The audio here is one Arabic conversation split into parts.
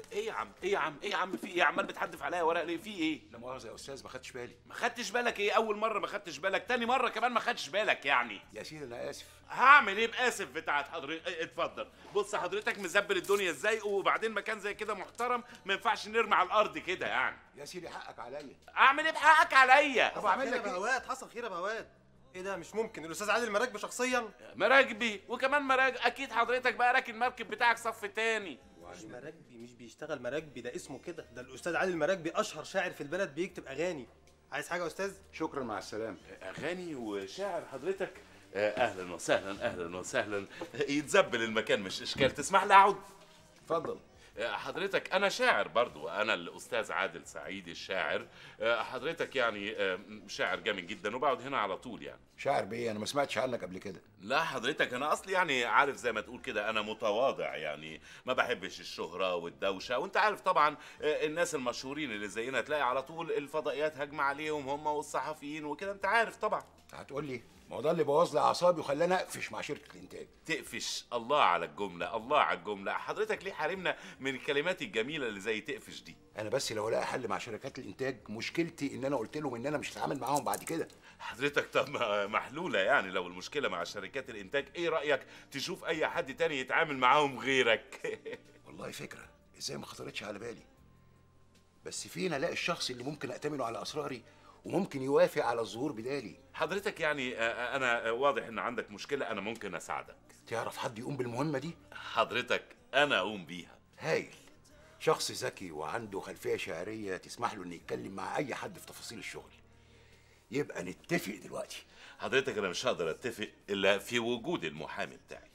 ايه يا عم ايه يا عم ايه يا عم في ايه؟ عمال بتحدف عليا ورق ليه؟ في ايه؟ لا مؤاخذه يا استاذ، ما خدتش بالي. ما خدتش بالك ايه؟ اول مره ما خدتش بالك، تاني مره كمان ما خدتش بالك يعني. يا سيدي انا اسف. هعمل ايه باسف بتاعت حضرتك؟ اتفضل بص حضرتك مزبل الدنيا ازاي، وبعدين مكان زي كده محترم ما ينفعش نرمي على الارض كده يعني. يا سيدي حقك عليا. اعمل ايه بحقك عليا؟ طب اعمل لك يا بهوات، حصل خير يا بهوات. ايه ده؟ مش ممكن الاستاذ عادل مراكبي شخصيا؟ مراكبي وكمان اكيد حضرتك بقى راكن المركب بتاعك صف تاني. مش مراكبي، مش بيشتغل مراكبي، ده اسمه كده. ده الاستاذ عادل مراكبي اشهر شاعر في البلد، بيكتب اغاني. عايز حاجه يا استاذ؟ شكرا، مع السلامه. اغاني وشاعر حضرتك؟ اهلا وسهلا اهلا وسهلا. يتزبل المكان مش اشكال. تسمح لي اقعد؟ اتفضل. حضرتك انا شاعر برضو، انا الاستاذ عادل سعيد الشاعر. حضرتك يعني شاعر جامد جدا وبقعد هنا على طول يعني. شاعر بايه؟ انا ما سمعتش عنك قبل كده. لا حضرتك انا اصلي يعني عارف زي ما تقول كده، انا متواضع يعني، ما بحبش الشهرة والدوشة، وانت عارف طبعا الناس المشهورين اللي زينا تلاقي على طول الفضائيات هجمة عليهم هم والصحفيين وكده، انت عارف طبعا. هتقول لي ما هو ده اللي بوظ لي اعصابي وخلاني اقفش مع شركه الانتاج. تقفش؟ الله على الجملة، الله على الجملة. حضرتك ليه حارمنا من الكلمات الجميلة اللي زي تقفش دي؟ انا بس لو الاقي حل مع شركات الانتاج، مشكلتي ان انا قلت لهم ان انا مش هتعامل معاهم بعد كده. حضرتك طب محلولة يعني، لو المشكلة مع شركات الانتاج ايه رأيك تشوف اي حد تاني يتعامل معاهم غيرك؟ والله فكره، ازاي ما خطرتش على بالي. بس فين الاقي الشخص اللي ممكن اتمنه على اسراري وممكن يوافق على الظهور بدالي؟ حضرتك يعني انا واضح ان عندك مشكلة، انا ممكن اساعدك. تعرف حد يقوم بالمهمه دي؟ حضرتك انا اقوم بيها. هايل. شخص ذكي وعنده خلفيه شعريه تسمح له انه يتكلم مع اي حد في تفاصيل الشغل. يبقى نتفق دلوقتي. حضرتك انا مش هقدر اتفق الا في وجود المحامي بتاعي.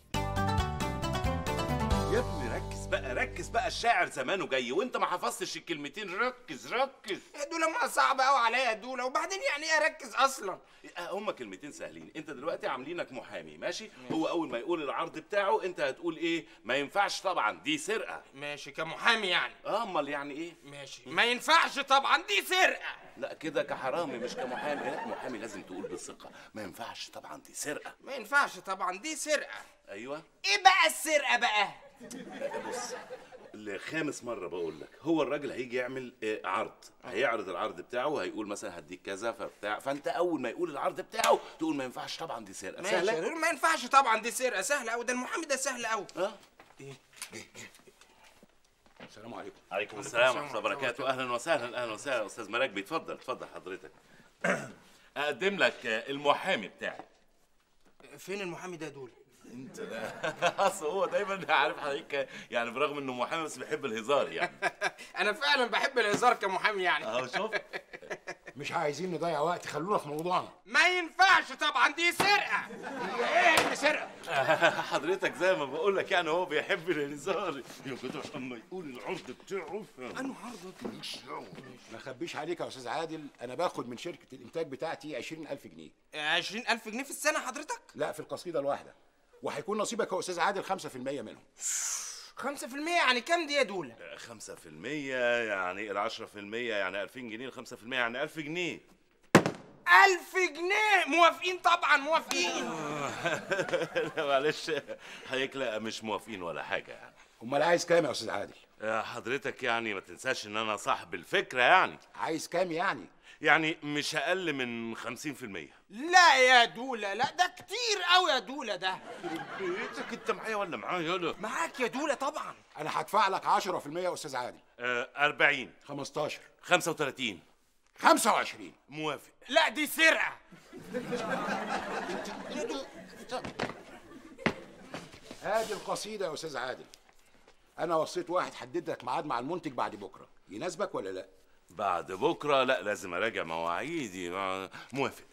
يا ابني ركز بقى ركز بقى، الشاعر زمانه جاي وانت ما حفظتش الكلمتين. ركز ركز يا دوله، ما صعب قوي عليا يا دوله، وبعدين يعني ايه اركز اصلا؟ هما كلمتين سهلين. انت دلوقتي عاملينك محامي ماشي؟ هو اول ما يقول العرض بتاعه انت هتقول ايه؟ ما ينفعش طبعا دي سرقه. ماشي كمحامي يعني. امال يعني ايه؟ ماشي ما ينفعش طبعا دي سرقه. لا كده كحرامي مش كمحامي. لا محامي لازم تقول بالثقه ما ينفعش طبعا دي سرقه. ما ينفعش طبعا دي سرقه. ايوه. ايه بقى السرقه بقى؟ بص لخامس مرة بقول لك، هو الراجل هيجي يعمل عرض، هيعرض العرض بتاعه، هيقول مثلا هديك كذا فبتاع، فانت اول ما يقول العرض بتاعه تقول ما ينفعش طبعا دي سرقة. ماشي ما ينفعش طبعا دي سرقة. سهلة قوي، ده المحامي ده سهل قوي. ايه؟ السلام عليكم. عليكم السلام ورحمة الله وبركاته. اهلا وسهلا اهلا وسهلا استاذ مراكبي، اتفضل اتفضل حضرتك. اقدم لك المحامي بتاعي. فين المحامي ده دول؟ انت ده اصل هو دايما عارف حضرتك يعني، برغم انه محامي بس بيحب الهزار يعني. انا فعلا بحب الهزار كمحامي يعني. اهو شوف. مش عايزين نضيع وقت، خلونا في موضوعنا. ما ينفعش طبعا دي سرقة. ايه اللي سرقه؟ حضرتك زي ما بقول لك يعني هو بيحب الهزار. يا كده اما يقول العرض بتاعه. انا عرضك ما اخبيش عليك يا استاذ عادل، انا باخد من شركه الانتاج بتاعتي 20,000 جنيه. 20,000 جنيه في السنة حضرتك؟ لا، في القصيده الواحده. وهيكون نصيبك يا استاذ عادل 5% منهم. 5% يعني كام دي يا دولة؟ 5% يعني ال10% يعني 2000 جنيه، ال5% يعني 1000 جنيه. 1000 جنيه موافقين طبعا موافقين. معلش حضرتك لا مش موافقين ولا حاجة يعني. امال عايز كام يا استاذ عادل؟ حضرتك يعني ما تنساش ان انا صاحب الفكرة يعني. عايز كام يعني؟ يعني مش اقل من 50%. لا يا دولة لا، ده كتير قوي يا دولة ده. بيتك انت معايا ولا معايا؟ يلا معاك يا دولة طبعا. انا هدفع لك 10% يا استاذ عادل. 40 15 35 25 موافق. لا دي سرقة. هذه القصيده يا استاذ عادل. انا وصيت واحد حدد لك ميعاد مع المنتج بعد بكره، يناسبك ولا لا؟ بعد بكره؟ لا لازم اراجع مواعيدي. موافق.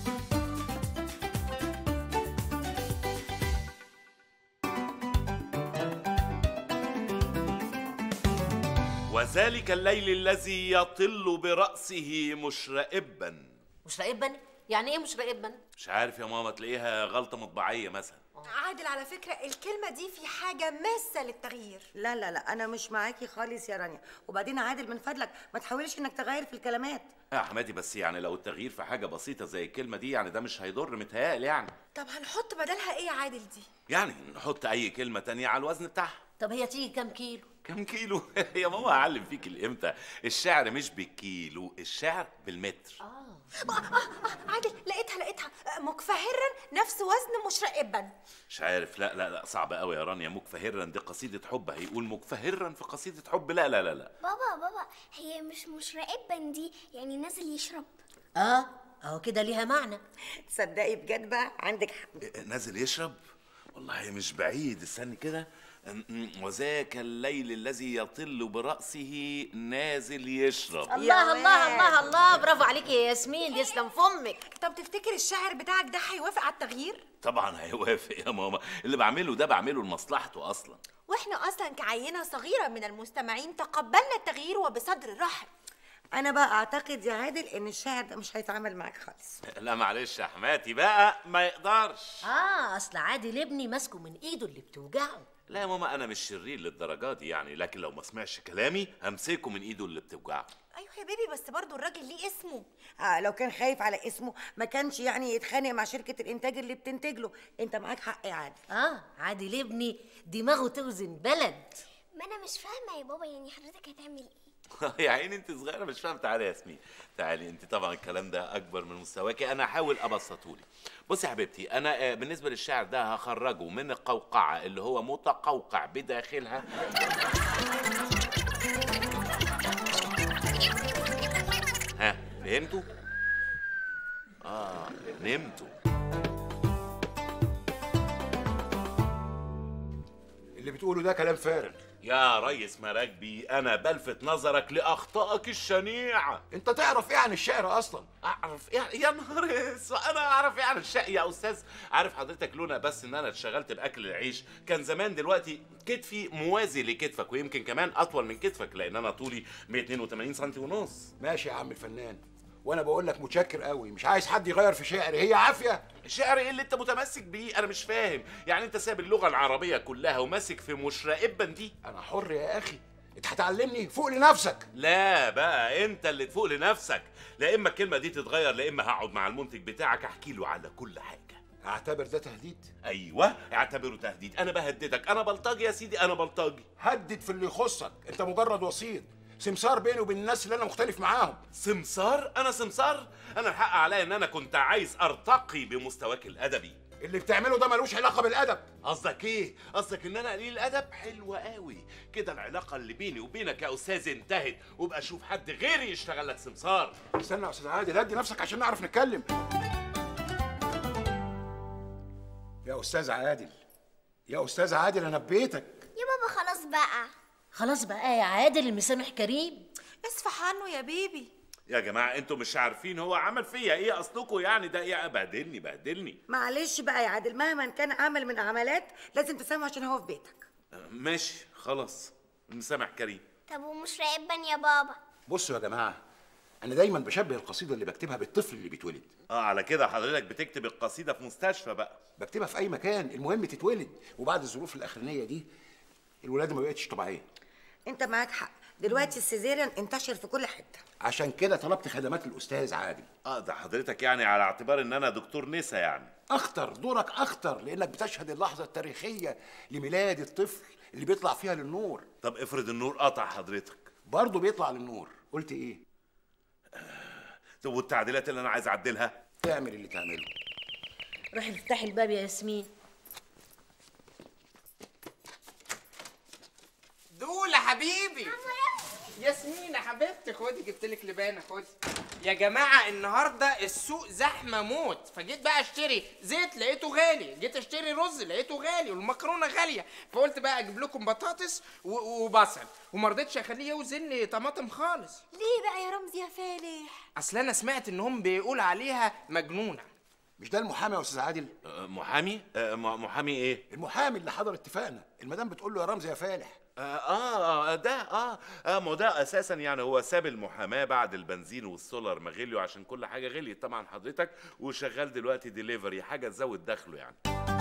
وذلك الليل الذي يطل برأسه مشرئبا. مشرئبا؟ يعني ايه مشرئبا؟ مش عارف يا ماما، تلاقيها غلطة مطبعية مثلا. عادل على فكرة الكلمة دي في حاجة ماسة للتغيير. لا لا لا، أنا مش معاكي خالص يا رانيا. وبعدين عادل من فضلك ما تحاولش إنك تغير في الكلمات. يا حمادي بس يعني لو التغيير في حاجة بسيطة زي الكلمة دي يعني ده مش هيضر متهيألي يعني. طب هنحط بدلها ايه يا عادل دي؟ يعني نحط أي كلمة تانية على الوزن بتاعها. طب هي تيجي كام كيلو؟ كم كيلو؟ يا ماما هعلم فيك الامتى؟ الشعر مش بالكيلو، الشعر بالمتر. عادل، لقيتها مكفهرا نفس وزن مشرقبا. مش عارف، لا لا لا، صعب قوي يا رانيا. مكفهرا دي قصيدة حب، هيقول مكفهرا في قصيدة حب؟ لا لا لا لا. بابا هي مش مشرقبا دي يعني نازل يشرب؟ اهو كده ليها معنى. تصدقي بجد بقى عندك حق. نازل يشرب؟ والله مش بعيد، استني كده. وذاك الليل الذي يطل برأسه نازل يشرب. الله الله الله الله، برافو عليكي يا ياسمين، يسلم فمك. طب تفتكر الشاعر بتاعك ده هيوافق على التغيير؟ طبعا هيوافق يا ماما، اللي بعمله ده بعمله لمصلحته اصلا. واحنا اصلا كعينه صغيره من المستمعين تقبلنا التغيير وبصدر رحب. انا بقى اعتقد يا عادل ان الشاعر ده مش هيتعامل معاك خالص. لا معلش يا حماتي بقى، ما يقدرش. اصل عادل ابني ماسكه من ايده اللي بتوجعه. لا يا ماما، انا مش شرير للدرجه دي يعني، لكن لو ما سمعش كلامي همسكه من ايده اللي بتوجعه. ايوه يا بيبي، بس برضو الراجل ليه اسمه. لو كان خايف على اسمه ما كانش يعني يتخانق مع شركة الانتاج اللي بتنتج له. انت معاك حق يا عادل. عادل ابني دماغه توزن بلد. ما انا مش فاهمه يا بابا، يعني حضرتك هتعمل ايه؟ يا عيني انت صغيره مش فاهم. تعالي يا ياسمين، تعالي انت، طبعا الكلام ده اكبر من مستواكي، انا هحاول ابسطهولي. بصي يا حبيبتي، انا بالنسبه للشعر ده هخرجه من القوقعه اللي هو متقوقع بداخلها. ها فهمتوا؟ نمتوا. اللي بتقوله ده كلام فارغ. يا ريس مراكبي، انا بلفت نظرك لاخطائك الشنيعه. انت تعرف ايه عن الشعر اصلا؟ اعرف يعني؟ يا نهار اسود، انا اعرف ايه عن الشقي يا استاذ؟ عارف حضرتك لولا بس ان انا اتشغلت باكل العيش كان زمان دلوقتي كتفي موازي لكتفك، ويمكن كمان اطول من كتفك، لان انا طولي 182 سم ونص. ماشي يا عم الفنان، وانا بقول لك متشكر قوي، مش عايز حد يغير في شعري، هي عافيه. الشعر ايه اللي انت متمسك بيه؟ انا مش فاهم، يعني انت ساب اللغه العربيه كلها وماسك في مشرقبا دي؟ انا حر يا اخي، انت هتعلمني فوق لنفسك. لا بقى، انت اللي تفوق لنفسك. لا اما الكلمه دي تتغير، لا اما هقعد مع المنتج بتاعك احكي له على كل حاجه. اعتبر ده تهديد؟ ايوه اعتبره تهديد. انا بهددك، انا بلطجي يا سيدي، انا بلطجي. هدد في اللي يخصك، انت مجرد وسيط، سمسار بيني وبين الناس اللي انا مختلف معاهم. سمسار؟ انا سمسار؟ انا الحق عليا ان انا كنت عايز ارتقي بمستواك الادبي. اللي بتعمله ده ملوش علاقه بالادب. قصدك ايه؟ قصدك ان انا قليل الادب؟ حلوه قوي كده، العلاقه اللي بيني وبينك يا استاذ انتهت، وابقى شوف حد غيري يشتغل لك سمسار. استنى يا استاذ عادل، هدي نفسك عشان نعرف نتكلم. يا استاذ عادل، يا استاذ عادل، انا ببيتك. يا بابا خلاص بقى. خلاص بقى يا عادل، المسامح كريم. اصفح عنه يا بيبي. يا جماعه انتوا مش عارفين هو عمل فيا ايه اصلكوا يعني؟ ده ايه؟ بهدلني. معلش بقى يا عادل، مهما كان عمل من عملات لازم تسامحه عشان هو في بيتك. ماشي خلاص، مسامح كريم. طب ومشرقبا يا بابا؟ بصوا يا جماعه، انا دايما بشبه القصيده اللي بكتبها بالطفل اللي بيتولد. على كده حضرتك بتكتب القصيده في مستشفى بقى؟ بكتبها في اي مكان، المهم تتولد، وبعد الظروف الاخرانيه دي الولاده ما بقتش طبيعيه. انت معاك حق، دلوقتي السيزيريان انتشر في كل حته، عشان كده طلبت خدمات الاستاذ عادل. ده حضرتك يعني على اعتبار ان انا دكتور نسا يعني؟ اخطر، دورك اخطر، لانك بتشهد اللحظه التاريخيه لميلاد الطفل اللي بيطلع فيها للنور. طب افرض النور قطع حضرتك؟ برضه بيطلع للنور. قلت ايه؟ طب والتعديلات اللي انا عايز اعدلها؟ تعمل اللي تعمله. روحي افتحي الباب يا ياسمين. دولة حبيبي. ياسمين يا حبيبتي، خدي جبت لك لبانه، خدي. يا جماعه النهارده السوق زحمه موت، فجيت بقى اشتري زيت لقيته غالي، جيت اشتري رز لقيته غالي، والمكرونه غاليه، فقلت بقى اجيب لكم بطاطس وبصل، وما رضيتش اخليه يوزن لي طماطم خالص. ليه بقى يا رمزي يا فالح؟ اصل انا سمعت انهم بيقول عليها مجنونه. مش ده المحامي يا استاذ عادل؟ محامي؟ محامي ايه؟ المحامي اللي حضر اتفاقنا، المدام بتقول له يا رمزي يا فالح. ده ما ده اساسا يعني هو ساب المحاماه بعد البنزين والسولار ما غليوا، عشان كل حاجه غليت طبعا حضرتك، وشغال دلوقتي ديليفري، حاجه تزود دخله يعني.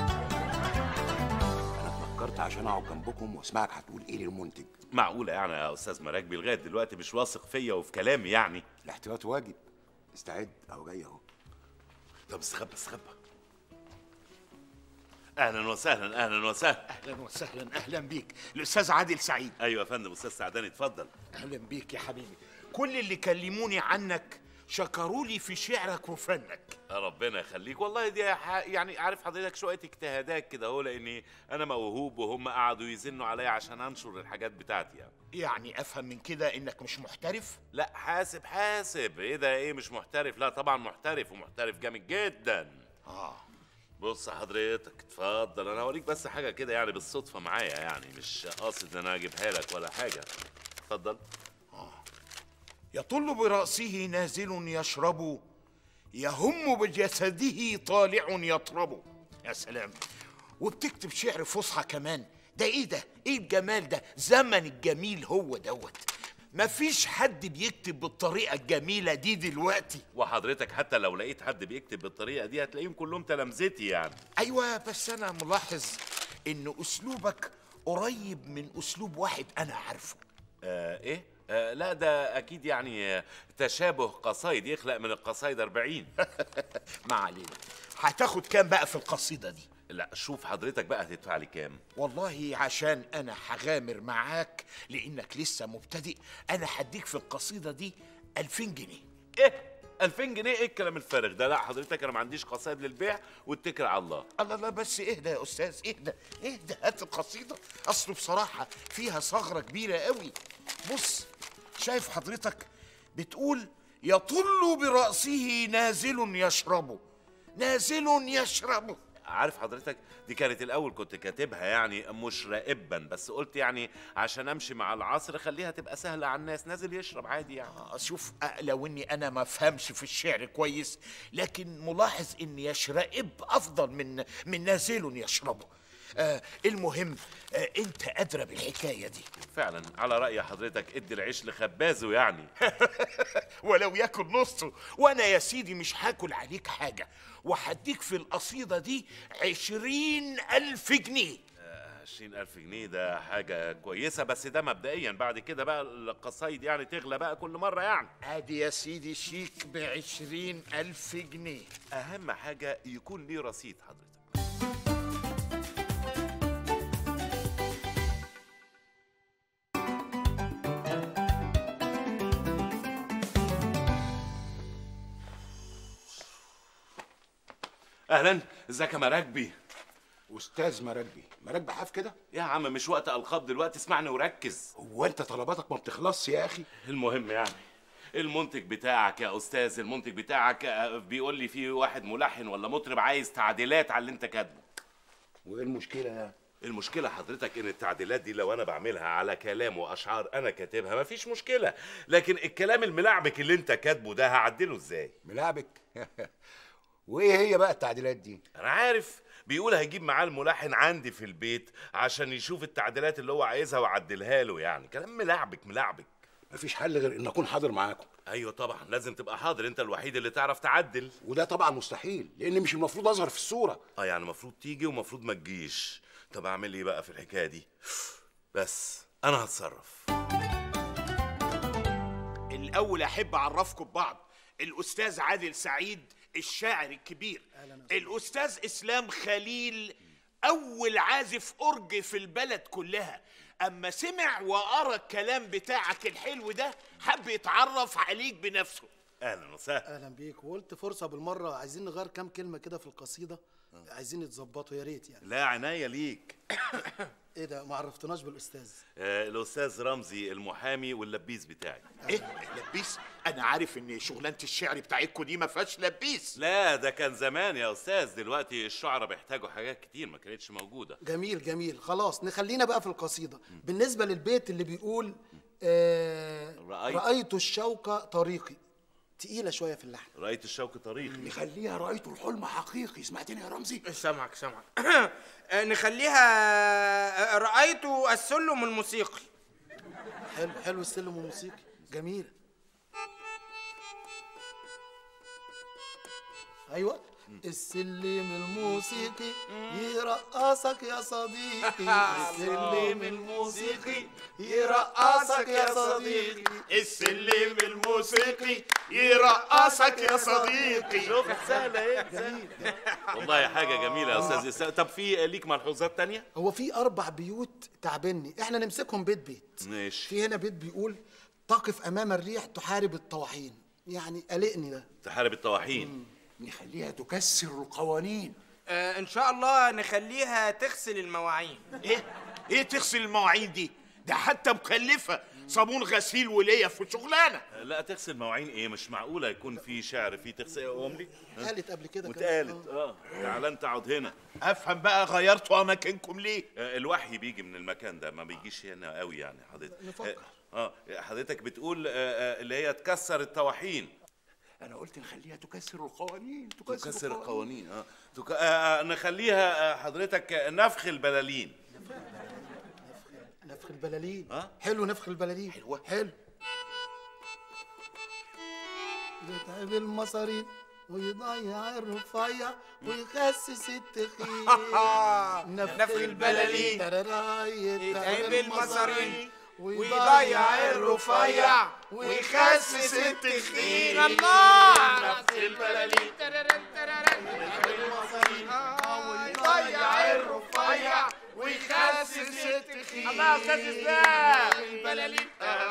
انا فكرت عشان اقعد جنبكم واسمعك هتقول ايه للمنتج. معقوله يعني يا استاذ مراكبي لغايه دلوقتي مش واثق فيا وفي كلامي يعني؟ الاحتياط واجب. استعد، اهو جاي اهو. طب استخبى. اهلا وسهلا اهلا وسهلا. اهلا وسهلا، اهلا بيك الاستاذ عادل سعيد. ايوه يا فندم، استاذ سعداني اتفضل. اهلا بيك يا حبيبي. كل اللي كلموني عنك شكروا لي في شعرك وفنك. ربنا يخليك، والله دي يعني عارف حضرتك شويه اجتهادات كده اهو، لاني انا موهوب وهم قعدوا يزنوا عليا عشان انشر الحاجات بتاعتي يعني. يعني افهم من كده انك مش محترف؟ لا حاسب حاسب، ايه ده ايه مش محترف؟ لا طبعا محترف، ومحترف جامد جدا. بص حضرتك اتفضل، انا هوريك بس حاجه كده يعني بالصدفه معايا، يعني مش قاصد ان انا اجيبها لك ولا حاجه. اتفضل. يطل برأسه نازل يشرب، يهم بجسده طالع يطرب. يا سلام، وبتكتب شعر فصحى كمان. ده ايه ده؟ ايه الجمال ده؟ زمن الجميل هو دوت. مفيش حد بيكتب بالطريقة الجميلة دي دلوقتي. وحضرتك حتى لو لقيت حد بيكتب بالطريقة دي هتلاقيهم كلهم تلامذتي يعني. أيوة، بس أنا ملاحظ إن أسلوبك قريب من أسلوب واحد أنا عارفه. إيه؟ لا ده أكيد يعني تشابه قصايد يخلق من القصايد 40. ما علينا. هتاخد كام بقى في القصيدة دي؟ لا شوف حضرتك بقى هتدفع لي كام؟ والله عشان انا هغامر معاك لانك لسه مبتدئ، انا هديك في القصيده دي 2000 جنيه. ايه 2000 جنيه؟ ايه الكلام الفارغ ده؟ لا حضرتك انا ما عنديش قصايد للبيع، واتكل على الله. الله لا، بس اهدى يا استاذ، اهدى اهدى. هات القصيده، اصله بصراحه فيها ثغره كبيره قوي. بص، شايف حضرتك بتقول يطل براسه نازل يشرب، نازل يشرب. عارف حضرتك دي كانت الاول كنت كاتبها يعني مشرئبا، بس قلت يعني عشان امشي مع العصر خليها تبقى سهله على الناس، نازل يشرب عادي يعني. شوف، لو اني انا ما فهمش في الشعر كويس، لكن ملاحظ ان يشرئب افضل من نازل يشربه. المهم، انت ادرى بالحكايه دي. فعلا على راي حضرتك ادي العيش لخبازه يعني. ولو ياكل نصه، وانا يا سيدي مش هاكل عليك حاجه، وهديك في القصيده دي 20,000 جنيه. 20,000 جنيه ده حاجة كويسة، بس ده مبدئيا، بعد كده بقى القصايد يعني تغلى بقى كل مرة يعني. ادي يا سيدي شيك ب20,000 جنيه. أهم حاجة يكون ليه رصيد حضرتك. أهلا، ازيك يا مراكبي؟ استاذ مراكبي حاف كده؟ يا عم مش وقت القاب دلوقتي، اسمعني وركز. هو انت طلباتك ما بتخلصش يا اخي؟ المهم يعني المنتج بتاعك يا استاذ، المنتج بتاعك بيقول لي في واحد ملحن ولا مطرب عايز تعديلات على اللي انت كاتبه. وايه المشكله يعني؟ المشكله حضرتك ان التعديلات دي لو انا بعملها على كلام واشعار انا كاتبها مفيش مشكله، لكن الكلام الملعبك اللي انت كاتبه ده هعدله ازاي؟ ملعبك؟ وايه هي بقى التعديلات دي؟ انا عارف، بيقول هيجيب معاه الملحن عندي في البيت عشان يشوف التعديلات اللي هو عايزها ويعدلها له، يعني كلام ملعبك. مفيش حل غير ان اكون حاضر معاكم. ايوه طبعا لازم تبقى حاضر، انت الوحيد اللي تعرف تعدل. وده طبعا مستحيل، لان مش المفروض اظهر في الصوره. يعني المفروض تيجي ومفروض ما تجيش. طب اعمل ايه بقى في الحكايه دي؟ بس انا هتصرف. الاول احب اعرفكم ببعض. الاستاذ عادل سعيد الشاعر الكبير، الاستاذ اسلام خليل اول عازف اورج في البلد كلها. اما سمع وقرا الكلام بتاعك الحلو ده حب يتعرف عليك بنفسه. اهلا وسهلا. اهلا بيك، وقلت فرصه بالمره عايزين نغير كام كلمه كده في القصيده، عايزين يتظبطوا يا ريت يعني. لا عناية ليك. ايه ده، ما عرفتناش بالاستاذ؟ الاستاذ رمزي المحامي واللبيس بتاعي. ايه لبيس؟ انا عارف ان شغلانه الشعر بتاعتكم دي ما فيهاش لبيس. لا ده كان زمان يا استاذ، دلوقتي الشعراء بيحتاجوا حاجات كتير ما كانتش موجوده. جميل، خلاص نخلينا بقى في القصيده. بالنسبه للبيت اللي بيقول رأيت الشوق طريقي، تقيله شويه في اللحن. رأيت الشوق طريقي نخليها رأيت الحلم حقيقي. سمعتني يا رمزي؟ سامعك. نخليها رأيت السلم الموسيقي. حلو السلم الموسيقي، جميل. ايوه، السلم الموسيقي يرقصك يا صديقي، السلم الموسيقي يرقصك يا صديقي، السلم الموسيقي موسيقي يرقصك يا صديقي. شوف سهله ايه والله حاجه جميله يا استاذ اسلام. طب في ليك ملحوظات تانية؟ هو في 4 بيوت تعبني، احنا نمسكهم بيت بيت. ماشي. في هنا بيت بيقول تقف امام الريح تحارب الطواحين، يعني قلقني ده. تحارب الطواحين. نخليها تكسر القوانين. ان شاء الله نخليها تغسل المواعين. ايه تغسل المواعين دي؟ ده حتى مكلفه، صابون غسيل وليا في شغلانه. لا تغسل مواعين ايه؟ مش معقوله يكون في شعر فيه تغسل املي. قالت قبل كده واتقالت تعال انت اقعد هنا. افهم بقى، غيرتوا اماكنكم ليه؟ الوحي بيجي من المكان ده، ما بيجيش هنا قوي يعني حضرتك. نفكر. حضرتك بتقول اللي هي تكسر الطواحين. انا قلت نخليها تكسر القوانين. تكسر القوانين. نخليها حضرتك نفخ البلالين. نفخ البلالين. حلو، نفخ البلالين حلو. يتعب المصارين ويضيع الرفيع ويخسس التخين. نفخ البلالين. يتعب المصارين ويضيع الرفيع ويخسس التخين. الله. نفخ البلالين ويضيع الرفيع ويخسس التخين. الله يا استاذ اسلام. البلالين.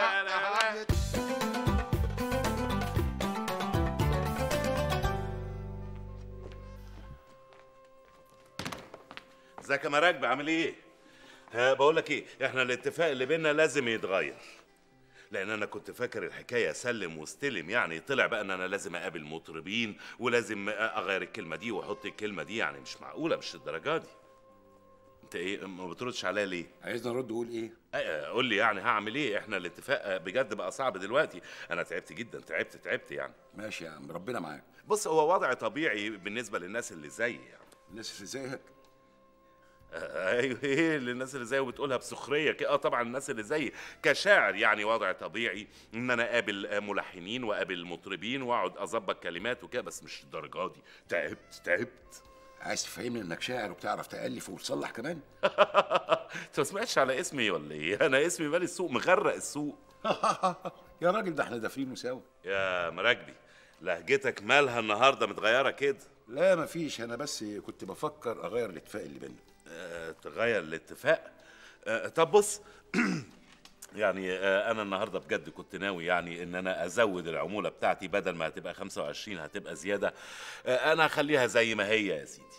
ازيك يا مراكب، عامل ايه؟ بقول لك ايه، احنا الاتفاق اللي بينا لازم يتغير، لان انا كنت فاكر الحكايه سلم واستلم، يعني طلع بقى ان انا لازم اقابل مطربين ولازم اغير الكلمه دي واحط الكلمه دي، يعني مش معقوله، مش الدرجه دي. انت ايه ما بتردش عليا ليه؟ عايزني ارد اقول ايه؟ قول لي يعني هعمل ايه؟ احنا الاتفاق بجد بقى صعب دلوقتي، انا تعبت جدا، تعبت يعني. ماشي يا عم، ربنا معاك. بص، هو وضع طبيعي بالنسبه للناس اللي زيي يعني. الناس اللي زيك؟ ايوه، ايه للناس اللي زيي وبتقولها بسخريه كده؟ طبعا الناس اللي زيي كشاعر يعني وضع طبيعي ان انا اقابل ملحنين واقابل مطربين واقعد اظبط كلمات وكده، بس مش الدرجه دي. تعبت. عايز تفهمني انك شاعر وبتعرف تألف وتصلح كمان؟ انت ما سمعتش على اسمي ولا ايه؟ انا اسمي مالي السوق، مغرق السوق. يا راجل ده احنا دافرينه سوا. يا مراكبي، لهجتك مالها النهارده متغيره كده؟ لا مفيش، انا بس كنت بفكر اغير الاتفاق اللي بينا. تغير الاتفاق؟ طب بص يعني انا النهارده بجد كنت ناوي يعني ان انا ازود العموله بتاعتي، بدل ما هتبقى 25 هتبقى زياده. انا هخليها زي ما هي يا سيدي.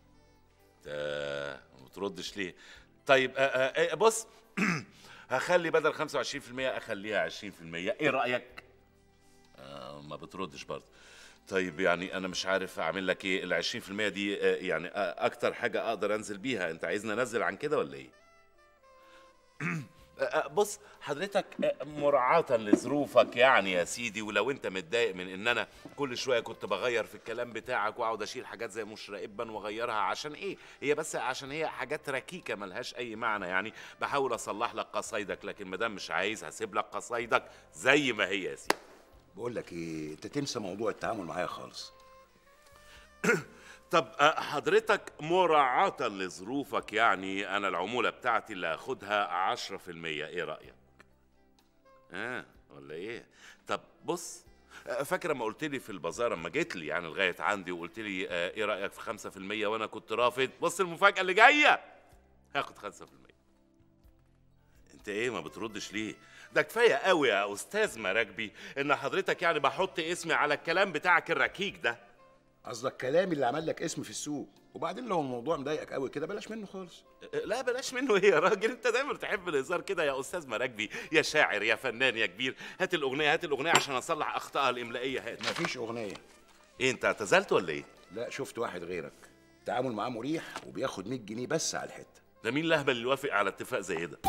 ما بتردش ليه؟ طيب بص هخلي بدل 25% اخليها 20%، ايه رايك؟ ما بتردش برضه. طيب يعني انا مش عارف اعمل لك ايه. ال 20% دي يعني اكتر حاجه اقدر انزل بيها، انت عايزني انزل عن كده ولا ايه؟ بص حضرتك، مراعاة لظروفك يعني يا سيدي، ولو انت متضايق من ان انا كل شويه كنت بغير في الكلام بتاعك واقعد اشيل حاجات زي مشرق ابا واغيرها، عشان ايه؟ هي بس عشان هي حاجات ركيكه ملهاش اي معنى يعني، بحاول اصلح لك قصايدك، لكن ما دام مش عايز هسيب لك قصايدك زي ما هي يا سيدي. بقول لك ايه، انت تنسى موضوع التعامل معايا خالص. طب حضرتك مراعاة لظروفك يعني انا العمولة بتاعتي اللي هاخدها 10%، ايه رأيك؟ ولا ايه؟ طب بص، فاكر لما قلت لي في البازار اما جيت لي يعني لغاية عندي وقلت لي ايه رأيك في 5% وانا كنت رافض؟ بص المفاجأة اللي جاية، هاخد 5%. انت ايه ما بتردش ليه؟ ده كفاية قوي يا استاذ مراكبي ان حضرتك يعني بحط اسمي على الكلام بتاعك الركيك ده. قصدك كلامي اللي عمل لك اسم في السوق، وبعدين لو الموضوع مضايقك قوي كده بلاش منه خالص. لا بلاش منه ايه يا راجل؟ انت دايما تحب الهزار كده يا استاذ مراكبي، يا شاعر يا فنان يا كبير. هات الاغنيه عشان اصلح اخطائها الاملائيه. هات. مفيش اغنيه. ايه انت اعتزلت ولا ايه؟ لا شفت واحد غيرك التعامل معاه مريح وبياخد 100 جنيه بس على الحته. ده مين الاهبل اللي يوافق على اتفاق زي ده؟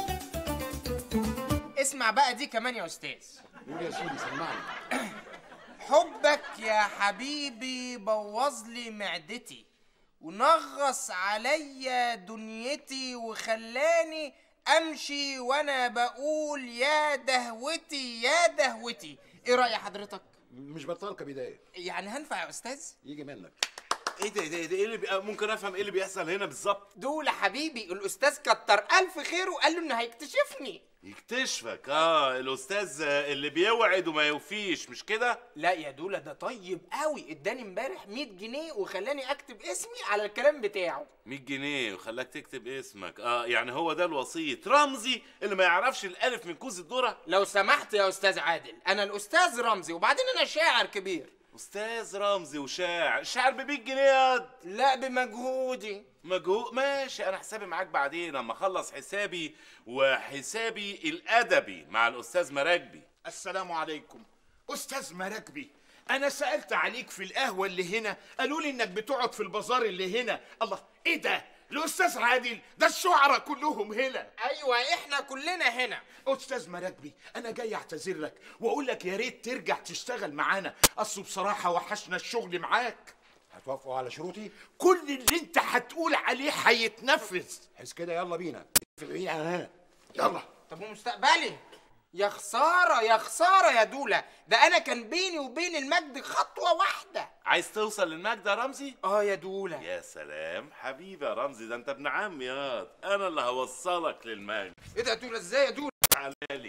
اسمع بقى دي كمان يا استاذ. قول يا سيدي سمعني. حبك يا حبيبي بوظ لي معدتي ونغص عليا دنيتي وخلاني امشي وانا بقول يا دهوتي يا دهوتي. ايه رأي حضرتك؟ مش بطال كبدايه يعني هنفع يا استاذ؟ يجي منك. ايه ده ايه اللي ممكن افهم ايه اللي بيحصل هنا بالظبط؟ دول يا حبيبي الاستاذ كتر الف خيره وقال له انه هيكتشفني. يكتشفك؟ الاستاذ اللي بيوعد وما يوفيش، مش كده؟ لا يا دولا، ده طيب قوي، اداني امبارح 100 جنيه وخلاني اكتب اسمي على الكلام بتاعه. 100 جنيه وخلاك تكتب اسمك؟ يعني هو ده الوسيط رمزي اللي ما يعرفش الالف من كوز الذره؟ لو سمحت يا استاذ عادل، انا الاستاذ رمزي، وبعدين انا شاعر كبير. استاذ رمزي وشاعر؟ شاعر ب 100 جنيه ياض؟ لا، بمجهودي. مجهود؟ ماشي، انا حسابي معاك بعدين لما اخلص حسابي وحسابي الادبي مع الاستاذ مراكبي. السلام عليكم. استاذ مراكبي، انا سالت عليك في القهوه اللي هنا، قالوا لي انك بتقعد في البازار اللي هنا. الله، ايه ده؟ الاستاذ عادل ده الشعراء كلهم هنا. ايوه، احنا كلنا هنا. استاذ مراكبي، انا جاي اعتذر لك واقول لك يا ريت ترجع تشتغل معانا، اصل بصراحه وحشنا الشغل معاك. هتوافقوا على شروطي؟ كل اللي انت هتقول عليه هيتنفذ. حس كده، يلا بينا بعيد عن هنا. يلا. طب ومستقبلي؟ يا خساره يا خساره يا دولا، ده انا كان بيني وبين المجد خطوه واحده. عايز توصل للمجد يا رمزي؟ يا دولا. يا سلام حبيبي يا رمزي، ده انت ابن عمي ياض، انا اللي هوصلك للمجد. ايه ده يا دولا؟ ازاي يا دولا؟ تعالى لي.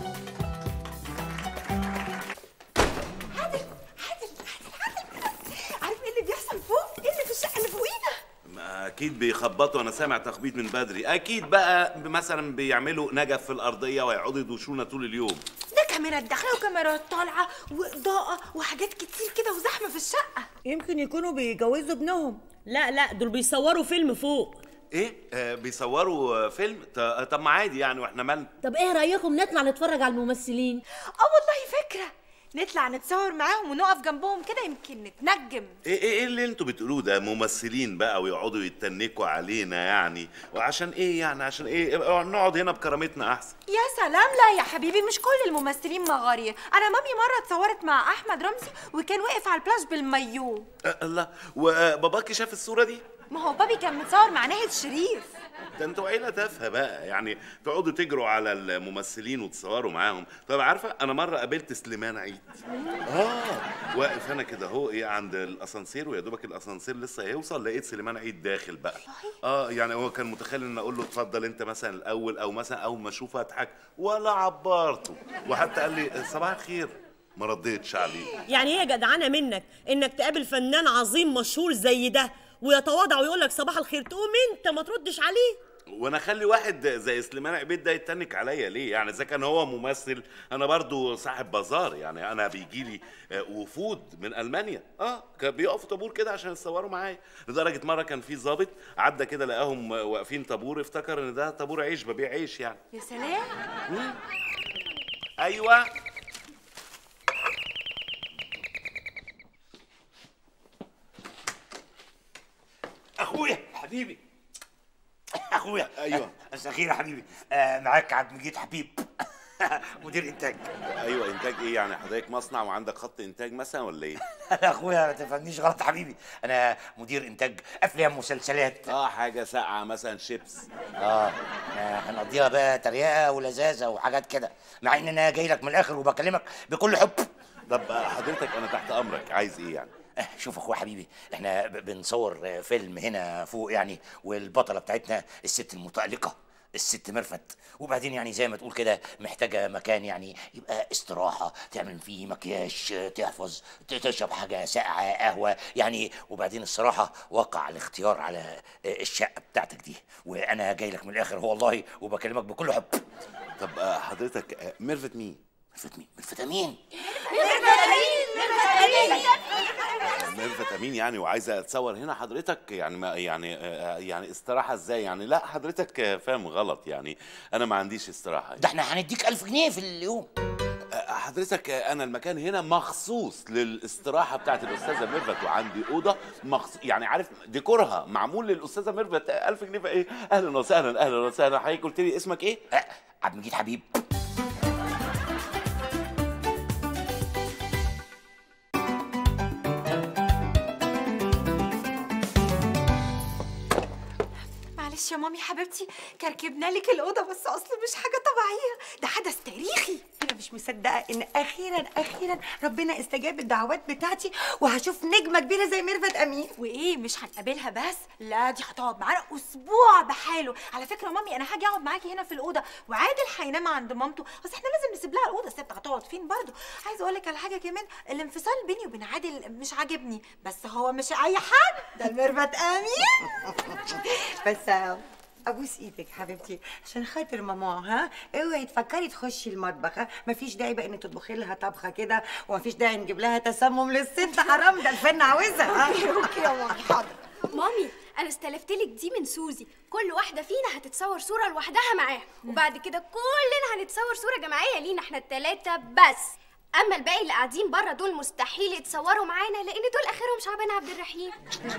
عارف ايه اللي بيحصل فوق؟ ايه اللي في الشقه اللي فوقينا؟ اكيد بيخبطوا، انا سامع تخبيط من بدري. اكيد بقى مثلا بيعملوا نجف في الارضيه وهيقعدوا يدوشونا طول اليوم. ده كاميرات داخله وكاميرات طالعه واضاءه وحاجات كتير كده وزحمه في الشقه. يمكن يكونوا بيجوزوا ابنهم. لا دول بيصوروا فيلم فوق. ايه؟ بيصوروا فيلم؟ طب ما عادي يعني، واحنا مالنا؟ طب ايه رايكم نطلع نتفرج على الممثلين؟ والله فكره، نطلع نتصور معاهم ونقف جنبهم كده يمكن نتنجم. ايه اللي انتوا بتقولوه ده؟ ممثلين بقى ويقعدوا يتنكوا علينا يعني؟ وعشان ايه يعني؟ عشان ايه؟ نقعد هنا بكرامتنا احسن. يا سلام، لا يا حبيبي، مش كل الممثلين مغارير. انا مامي مره اتصورت مع احمد رمزي وكان واقف على البلاج بالمايو. الله، وباباكي شاف الصوره دي؟ ما هو بابي كان متصور مع ناهد شريف. ده انتوا عيله تافهه بقى، يعني تقعدوا تجروا على الممثلين وتصوروا معاهم. طب عارفه، انا مره قابلت سليمان عيد. واقف انا كده اهو عند الاسانسير، ويا دوبك الاسانسير لسه هيوصل لقيت سليمان عيد داخل بقى. يعني هو كان متخيل ان اقول له اتفضل انت مثلا الاول، او مثلا اول ما اشوفه اضحك، ولا عبرته. وحتى قال لي صباح الخير، ما رديتش عليه. يعني هي جدعانه منك انك تقابل فنان عظيم مشهور زي ده ويتواضع ويقول لك صباح الخير، تقوم انت ما تردش عليه؟ وانا اخلي واحد زي سليمان عبيد ده يتنك عليا ليه؟ يعني اذا كان هو ممثل، انا برضو صاحب بازار، يعني انا بيجي لي وفود من المانيا كان بيقفوا طابور كده عشان يتصوروا معايا. لدرجه مره كان في ضابط عدى كده لقاهم واقفين طابور، افتكر ان ده طابور عيش، ببيع عيش يعني. يا سلام. ايوه. اخويا حبيبي، اخويا. ايوه. مساء الخير يا حبيبي. معاك عبد المجيد حبيب مدير انتاج. ايوه، انتاج ايه يعني؟ حضرتك مصنع وعندك خط انتاج مثلا ولا ايه؟ لا اخويا، ما تفهمنيش غلط حبيبي، انا مدير انتاج افلام ومسلسلات. حاجه ساقعه مثلا، شيبس. هنقضيها بقى تريقه ولذاذه وحاجات كده، مع ان انا جاي لك من الاخر وبكلمك بكل حب. طب حضرتك انا تحت امرك، عايز ايه يعني؟ شوف اخويا حبيبي، احنا بنصور فيلم هنا فوق يعني، والبطله بتاعتنا الست المتألقه الست مرفت، وبعدين يعني زي ما تقول كده محتاجه مكان يعني يبقى استراحه، تعمل فيه مكياج، تحفظ، تشرب حاجه ساقعه، قهوه يعني. وبعدين الصراحه وقع الاختيار على الشقه بتاعتك دي، وانا جاي لك من الاخر والله وبكلمك بكل حب. طب حضرتك ميرفت مين؟ ميرفت امين. ميرفت امين يعني، وعايزه اتصور هنا حضرتك يعني؟ ما يعني استراحه ازاي يعني؟ لا حضرتك فاهم غلط يعني، انا ما عنديش استراحه يعني. ده احنا هنديك 1000 جنيه في اليوم. حضرتك انا المكان هنا مخصوص للاستراحه بتاعت الاستاذه ميرفت، وعندي اوضه مخصوص يعني، عارف ديكورها معمول للاستاذه ميرفت. 1000 جنيه في ايه؟ اهلا وسهلا اهلا وسهلا. حضرتك قلت لي اسمك ايه؟ عبد المجيد حبيب. معلش يا مامي حبيبتي، كركبنا لك الاوضه بس اصل مش حاجه طبيعيه، ده حدث تاريخي. مش مصدقه ان اخيرا ربنا استجاب الدعوات بتاعتي وهشوف نجمه كبيره زي ميرفت امين. وايه مش هنقابلها بس؟ لا دي هتقعد معانا اسبوع بحاله. على فكره مامي انا هاجي اقعد معاكي هنا في الاوضه وعادل هينام عند مامته، بس احنا لازم نسيب لها الاوضه. الست هتقعد فين برضه؟ عايزه اقول لك على حاجه كمان، الانفصال بيني وبين عادل مش عاجبني، بس هو مش اي حد، ده ميرفت امين. بس ابوس ايدك حبيبتي عشان خاطر ماما، ها اوعي تفكري تخشي المطبخ، ها مفيش داعي بقى ان تطبخي لها طبخه كده، ومفيش داعي نجيب لها تسمم للست، حرام ده الفن عاوزها. اوكي يا مامي حاضر. مامي انا استلفتلك دي من سوزي، كل واحده فينا هتتصور صوره لوحدها معاها، وبعد كده كلنا هنتصور صوره جماعيه لينا احنا التلاته بس. اما الباقي اللي قاعدين بره دول مستحيل يتصوروا معانا، لان دول اخرهم شعبان عبد الرحيم.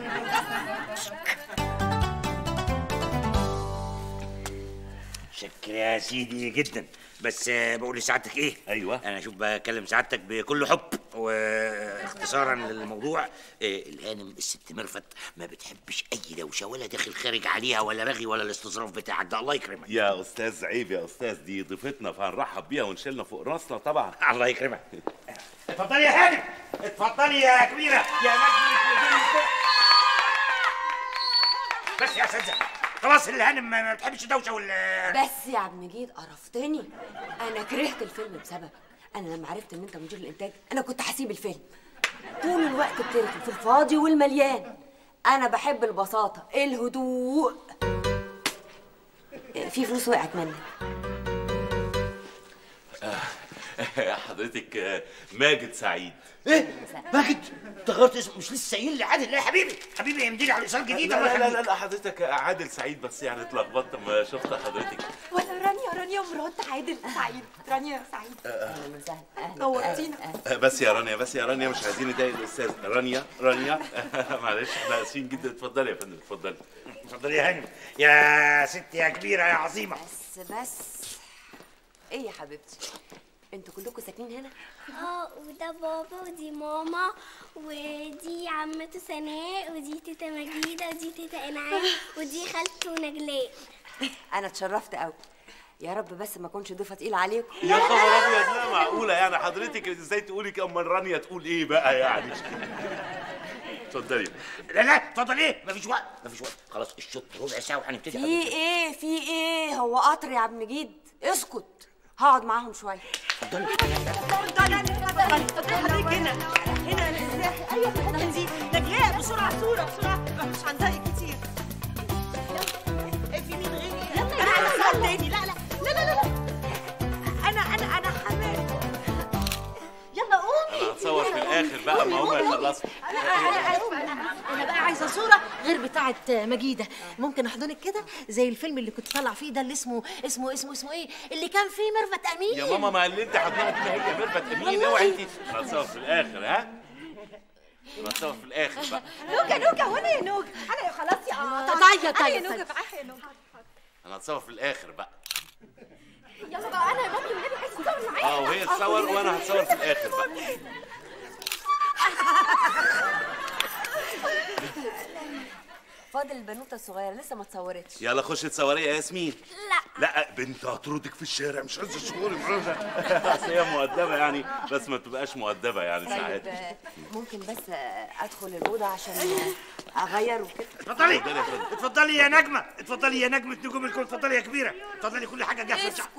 شكرا يا سيدي جدا، بس بقول لسعادتك ايه؟ ايوه انا شوف بكلم سعادتك بكل حب واختصارا للموضوع. الهانم الست ميرفت ما بتحبش اي دوشه ولا داخل خارج عليها ولا رغي ولا الاستظراف بتاعك ده، الله يكرمك. يا استاذ عيب يا استاذ، دي ضيفتنا فهنرحب بيها ونشيلنا فوق راسنا طبعا. الله يكرمك. اتفضلي يا هانم، اتفضلي يا كبيره يا نجمه. بس يا استاذه خلاص، الهانم ما بتحبش دوشه بس يا عبد المجيد قرفتني، انا كرهت الفيلم بسببك. انا لما عرفت ان انت مدير الانتاج انا كنت هسيب الفيلم. طول الوقت بتركن في الفاضي والمليان. انا بحب البساطه الهدوء. في فلوس وقعت منك. حضرتك ماجد سعيد. ايه ماجد؟ انت غيرت اسمه؟ مش لسه قايل لي عادل؟ لا يا حبيبي، حبيبي يمدي لي على الايصال جديد. لا حضرتك عادل سعيد، بس يعني اتلخبطت لما شفت حضرتك. ولا رانيا مرات عادل سعيد. رانيا سعيد. اهلا وسهلا. نورتينا. بس يا رانيا مش عايزين نضايق الاستاذ. رانيا معلش احنا اسفين جدا. اتفضلي يا فندم، اتفضلي. اتفضلي يا هانم يا ست يا كبيره يا عظيمه. بس ايه يا حبيبتي، انتوا كلكم ساكنين هنا؟ وده بابا ودي ماما ودي عمته سناء ودي تيتا مجيده ودي تيتا انعام ودي خالته نجلاء. انا اتشرفت قوي. يا رب بس ما اكونش ضيفه تقيله عليكم. يا خبر ابيض، لا معقوله يعني حضرتك ازاي تقولي كده؟ امال رانيا تقول ايه بقى يعني؟ اتفضلي. لا اتفضل. ايه مفيش وقت خلاص، الشوط ربع ساعه وهنبتدي. في ايه هو قطر يا عبد المجيد؟ اسكت، هقعد معاهم شويه. اتفضلي حضرتك هنا ايوه انتي نجلاء. بسرعه صوره مش هنضايق كتير. في مين غيري؟ انا عايزه اصور تاني. لا انا حماد. يلا قومي. انا هتصور في الاخر بقى ما هم يخلصوا. انا بقى عايزه صوره غير بتاعه مجيده. ممكن احضنك كده زي الفيلم اللي كنت طالع فيه ده اللي اسمه ايه اللي كان فيه ميرفت امين. يا ماما ما اللي انت حضنها دي هي ميرفت امين. اوعي انت. انا هتصور في الاخر. ها انا هتصور في الاخر بقى. نوجه وانا يا نوجه. انا خلاص يا طيب يا نوجه معاها يا نوجه. انا هتصور في الاخر بقى. يلا بقى انا يا مامي والنبي عايز تصور معايا. وهي تصور وانا هتصور في الاخر بقى. فاضل البنوته الصغيره لسه ما اتصورتش. يلا خشي تصوري يا ياسمين. لا بنت هطردك في الشارع، مش عايز اشوفك. اصل هي مؤدبه يعني، بس ما تبقاش مؤدبه يعني ساعات. ممكن بس ادخل الاوضه عشان اغير وكده. اتفضلي يا نجمه، اتفضلي يا نجمه نجوم الكل، اتفضلي يا كبيره، اتفضلي كل حاجه جاهزه. اسكت.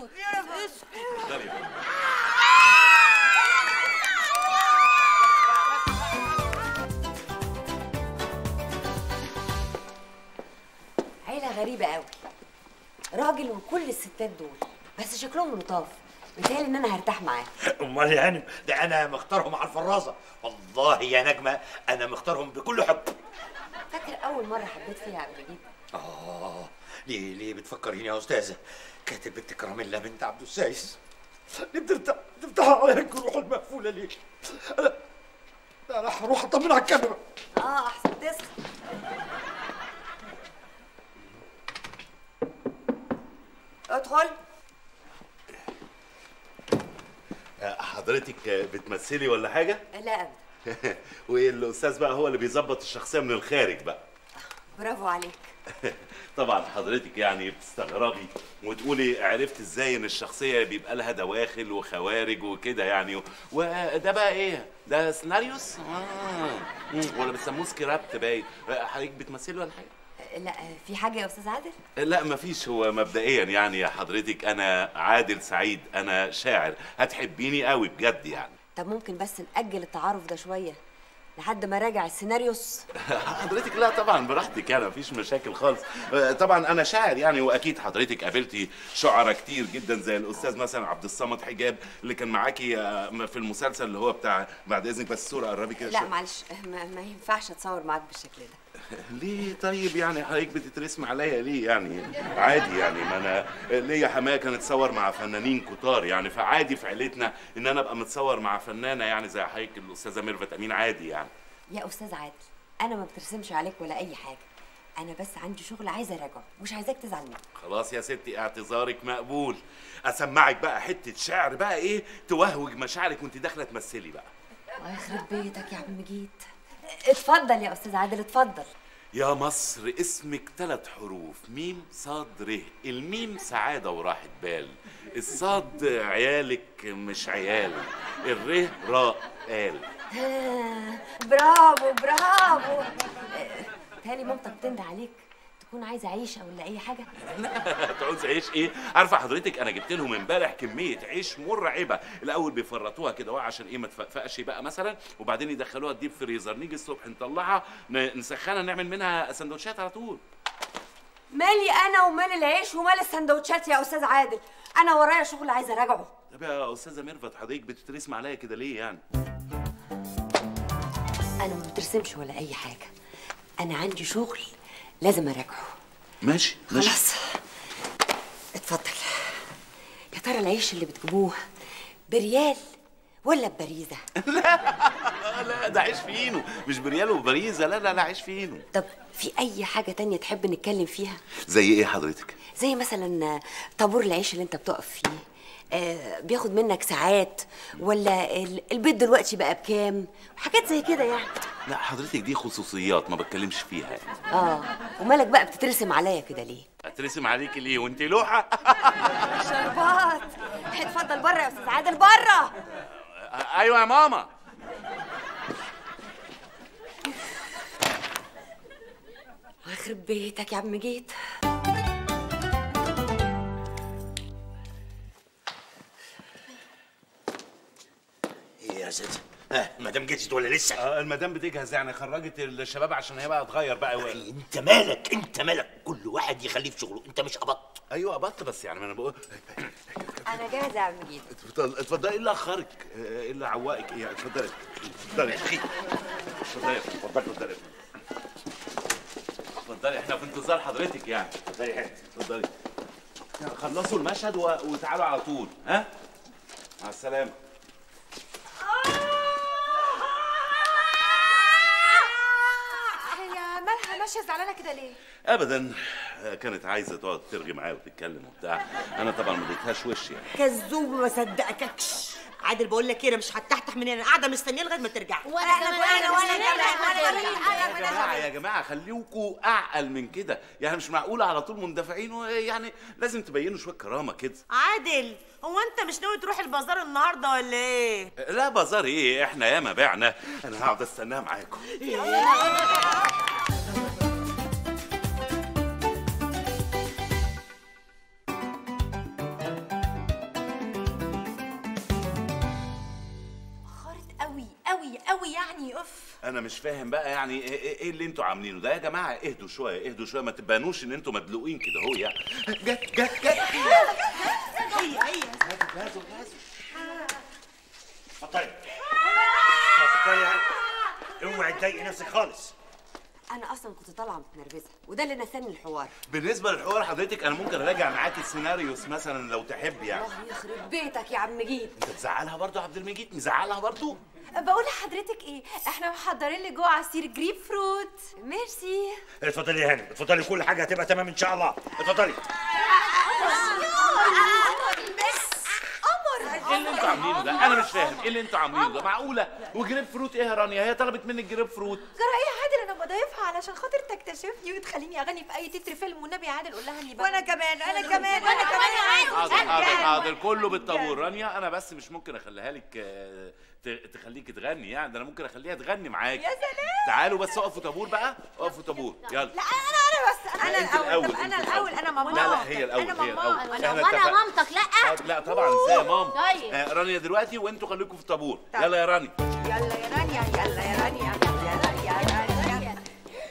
عيلة غريبة قوي، راجل وكل الستات دول، بس شكلهم لطاف. متهيألي ان انا هرتاح معاهم. امال يا هانم ده انا مختارهم على الفرازه، والله يا نجمه انا مختارهم بكل حب. فاكر اول مرة حبيت فيها عبد المجيد؟ ليه بتفكريني يا استاذه؟ كانت البنت كراميلا بنت عبد السايس. بتفتحها عليها الجروح المقفوله ليه؟ انا هروح اطمن على الكاميرا. احسن تسخن. ادخل. حضرتك بتمثلي ولا حاجه؟ لا ابدا. والاستاذ بقى هو اللي بيظبط الشخصيه من الخارج بقى. برافو عليك. طبعا حضرتك يعني بتستغربي وتقولي عرفت ازاي ان الشخصيه بيبقى لها دواخل وخوارج وكده يعني، وده بقى ايه؟ ده سيناريوس؟ ولا بتسموه سكريبت باين؟ حضرتك بتمثلي ولا حاجه؟ لا في حاجه يا استاذ عادل؟ لا مفيش. هو مبدئيا يعني يا حضرتك انا عادل سعيد، انا شاعر، هتحبيني قوي بجد يعني. طب ممكن بس نأجل التعارف ده شويه لحد ما راجع السيناريوس؟ حضرتك لا طبعا براحتك يعني مفيش مشاكل خالص. طبعا انا شاعر يعني، واكيد حضرتك قابلتي شعراء كتير جدا زي الاستاذ مثلا عبد الصمد حجاب اللي كان معاكي في المسلسل اللي هو بتاع بعد اذنك بس الصوره قربي كده لا شوية. معلش ما ينفعش اتصور معاك بالشكل ده. ليه طيب يعني حضرتك بتترسم عليا ليه يعني؟ عادي يعني، ما انا ليا حمايه كانت تصور مع فنانين كتار يعني، فعادي في عيلتنا ان انا ابقى متصور مع فنانه يعني زي حضرتك الاستاذه ميرفت امين، عادي يعني. يا استاذ عادل انا ما بترسمش عليك ولا اي حاجه، انا بس عندي شغل عايزه اراجعه، مش عايزاك تزعل مني. خلاص يا ستي اعتذارك مقبول. اسمعك بقى حته شعر بقى ايه توهج مشاعرك وانت داخله تمثلي بقى. الله يخرب بيتك يا عم مجيد. اتفضل يا استاذ عادل اتفضل. يا مصر اسمك 3 حروف، ميم صاد ر. الميم سعادة وراحة بال، الصاد عيالك مش عيال، الر راء قال. برافو برافو. تهيألي مامتك بتنده عليك تكون عايزه عيشه ولا اي حاجه. تعوز عيش ايه؟ عارفه حضرتك انا جبت لهم امبارح كميه عيش مرعبه، الاول بيفرطوها كده عشان ايه ما تفقفقش بقى مثلا، وبعدين يدخلوها الديب فريزر، نيجي الصبح نطلعها نسخنها نعمل منها سندوتشات على طول. مالي انا ومال العيش ومال السندوتشات يا استاذ عادل، انا ورايا شغل عايزه اراجعه. طب يا استاذه ميرفت حضرتك بتترسم عليا كده ليه يعني؟ انا ما بترسمش ولا اي حاجه، انا عندي شغل لازم اراجعه. ماشي خلاص اتفضل. يا ترى العيش اللي بتجيبوه بريال ولا ببريزه؟ لا ده عيش فينو، مش بريال وبريزه، لا عيش فينو. طب في اي حاجه تانية تحب نتكلم فيها؟ زي ايه حضرتك؟ زي مثلا طابور العيش اللي انت بتقف فيه بياخد منك ساعات، ولا البيت دلوقتي بقى بكام، وحاجات زي كده يعني. لا حضرتك دي خصوصيات ما بتكلمش فيها يعني. ومالك بقى بتترسم عليا كده ليه؟ اترسم عليكي ليه وانت لوحه؟ شربات. اتفضل بره يا استاذ عادل بره. ايوه يا ماما. يخرب بيتك يا عم جيت. يا ستي المدام جهزت ولا لسه؟ المدام بتجهز يعني، خرجت الشباب عشان هي بقى تغير بقى. انت مالك كل واحد يخليه في شغله، انت مش قبضت؟ ايوه قبضت بس يعني ما انا بقول. انا جاهزه يا عم جيت. اتفضلي. ايه اللي اخرك؟ ايه اللي عوقك؟ ايه اتفضلي اتفضلي احنا في انتظار حضرتك يعني. اتفضلي خلصوا المشهد وتعالوا على طول. ها مع السلامه. هي مالها ماشيه زعلانه كده ليه؟ ابدا كانت عايزه تقعد ترغي معايا وتتكلم وبتاع، انا طبعا ما اديتهاش وش يعني. كذوب ما صدقكش. عادل بقول لك ايه، انا مش هتحتح من هنا، قاعده مستنيه لغايه ما ترجع. يا جماعه خليكوا اعقل من كده يعني، مش معقوله على طول مندفعين يعني، لازم تبينوا شويه كرامه كده. عادل هو انت مش ناوي تروح البازار النهارده ولا ايه؟ لا بازار ايه، احنا ياما بعنا، انا هقعد استناها معاكم. قوي يعني. انا مش فاهم بقى يعني ايه اللي انتوا عاملينه ده يا جماعه. اهدوا شويه ما تبانوش ان انتوا مدلوقين كده اهو يعني. جت هي اتفضلي اوعي تضايقي نفسك خالص. انا اصلا كنت طالعه متنرفزه وده اللي نساني الحوار. بالنسبه للحوار حضرتك انا ممكن اراجع معاكي السيناريوس مثلا لو تحب يعني. الله يخرب بيتك يا عم جيت. انت تزعلها برضو يا عبد المجيد؟ مزعلها برضو؟ بقول لحضرتك ايه، احنا محضرين لي جوه عصير جريب فروت. ميرسي. اتفضلي يا هانم اتفضلي، كل حاجه هتبقى تمام ان شاء الله. اتفضلي. ايه اللي انتوا عاملينه ده؟ انا مش فاهم ايه اللي انتوا عاملينه ده، معقوله؟ وجريب فروت ايه يا رانيا؟ هي طلبت منك جريب فروت. جرى ايه يا عادل؟ انا بضيفها علشان خاطر تكتشفني وتخليني اغني في اي تتر فيلم، والنبي يا عادل قول لها اني وانا كمان انا كمان وانا كمان. حاضر حاضر حاضر، كله بالطابور. رانيا انا بس مش ممكن اخليها لك تخليكي تغني يعني، ده انا ممكن اخليها تغني معاكي. يا سلام. تعالوا بس اقفوا طابور بقى، اقفوا طابور يلا. لا انا بس انا الاول. طب انا الاول، انا ماما. لا هي الاول، هي الاول. وانا مامتك. لا لا طبعا ازاي يا ماما. طيب رانيا دلوقتي وانتوا خليكم في الطابور. يلا يا رانيا. يلا يا رانيا، يلا يا رانيا، يلا يا رانيا.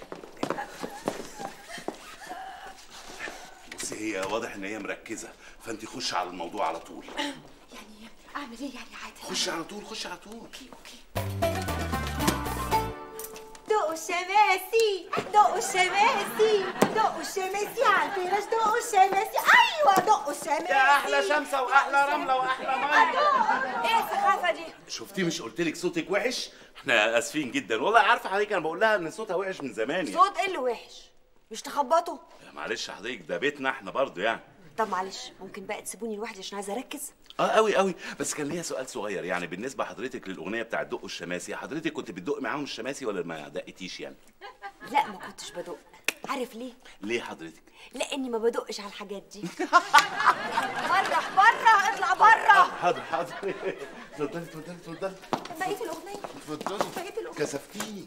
بصي هي واضح ان هي مركزه، فانت خش على الموضوع على طول. يعني اعمل ايه يعني عادل؟ خش على طول، خش على طول. اوكي. دقوا الشماسي، دقوا الشماسي، دقوا الشماسي على الفراش، دقوا الشماسي. ايوه دقوا الشماسي. يا احلى شمسه واحلى رمله واحلى ميه. ايه السخافه دي؟ شفتي مش قلت لك صوتك وحش؟ احنا اسفين جدا والله. عارفه حضرتك انا بقول لها ان صوتها وحش من زمان يعني. صوت ايه اللي وحش؟ مش تخبطوا؟ معلش حضرتك ده بيتنا احنا برضه يعني. طب معلش ممكن بقى تسيبوني لوحدي عشان عايزه اركز؟ قوي بس كان ليا سؤال صغير يعني بالنسبه لحضرتك للاغنيه بتاعت دقوا الشماسي، حضرتك كنت بتدق معاهم الشماسي ولا ما دقتيش يعني؟ لا ما كنتش بدق. عارف ليه؟ ليه حضرتك؟ لاني ما بدقش على الحاجات دي. بره بره، اطلع بره. حاضر اتفضلي. بقيت الاغنيه. اتفضلي. كسفتيني.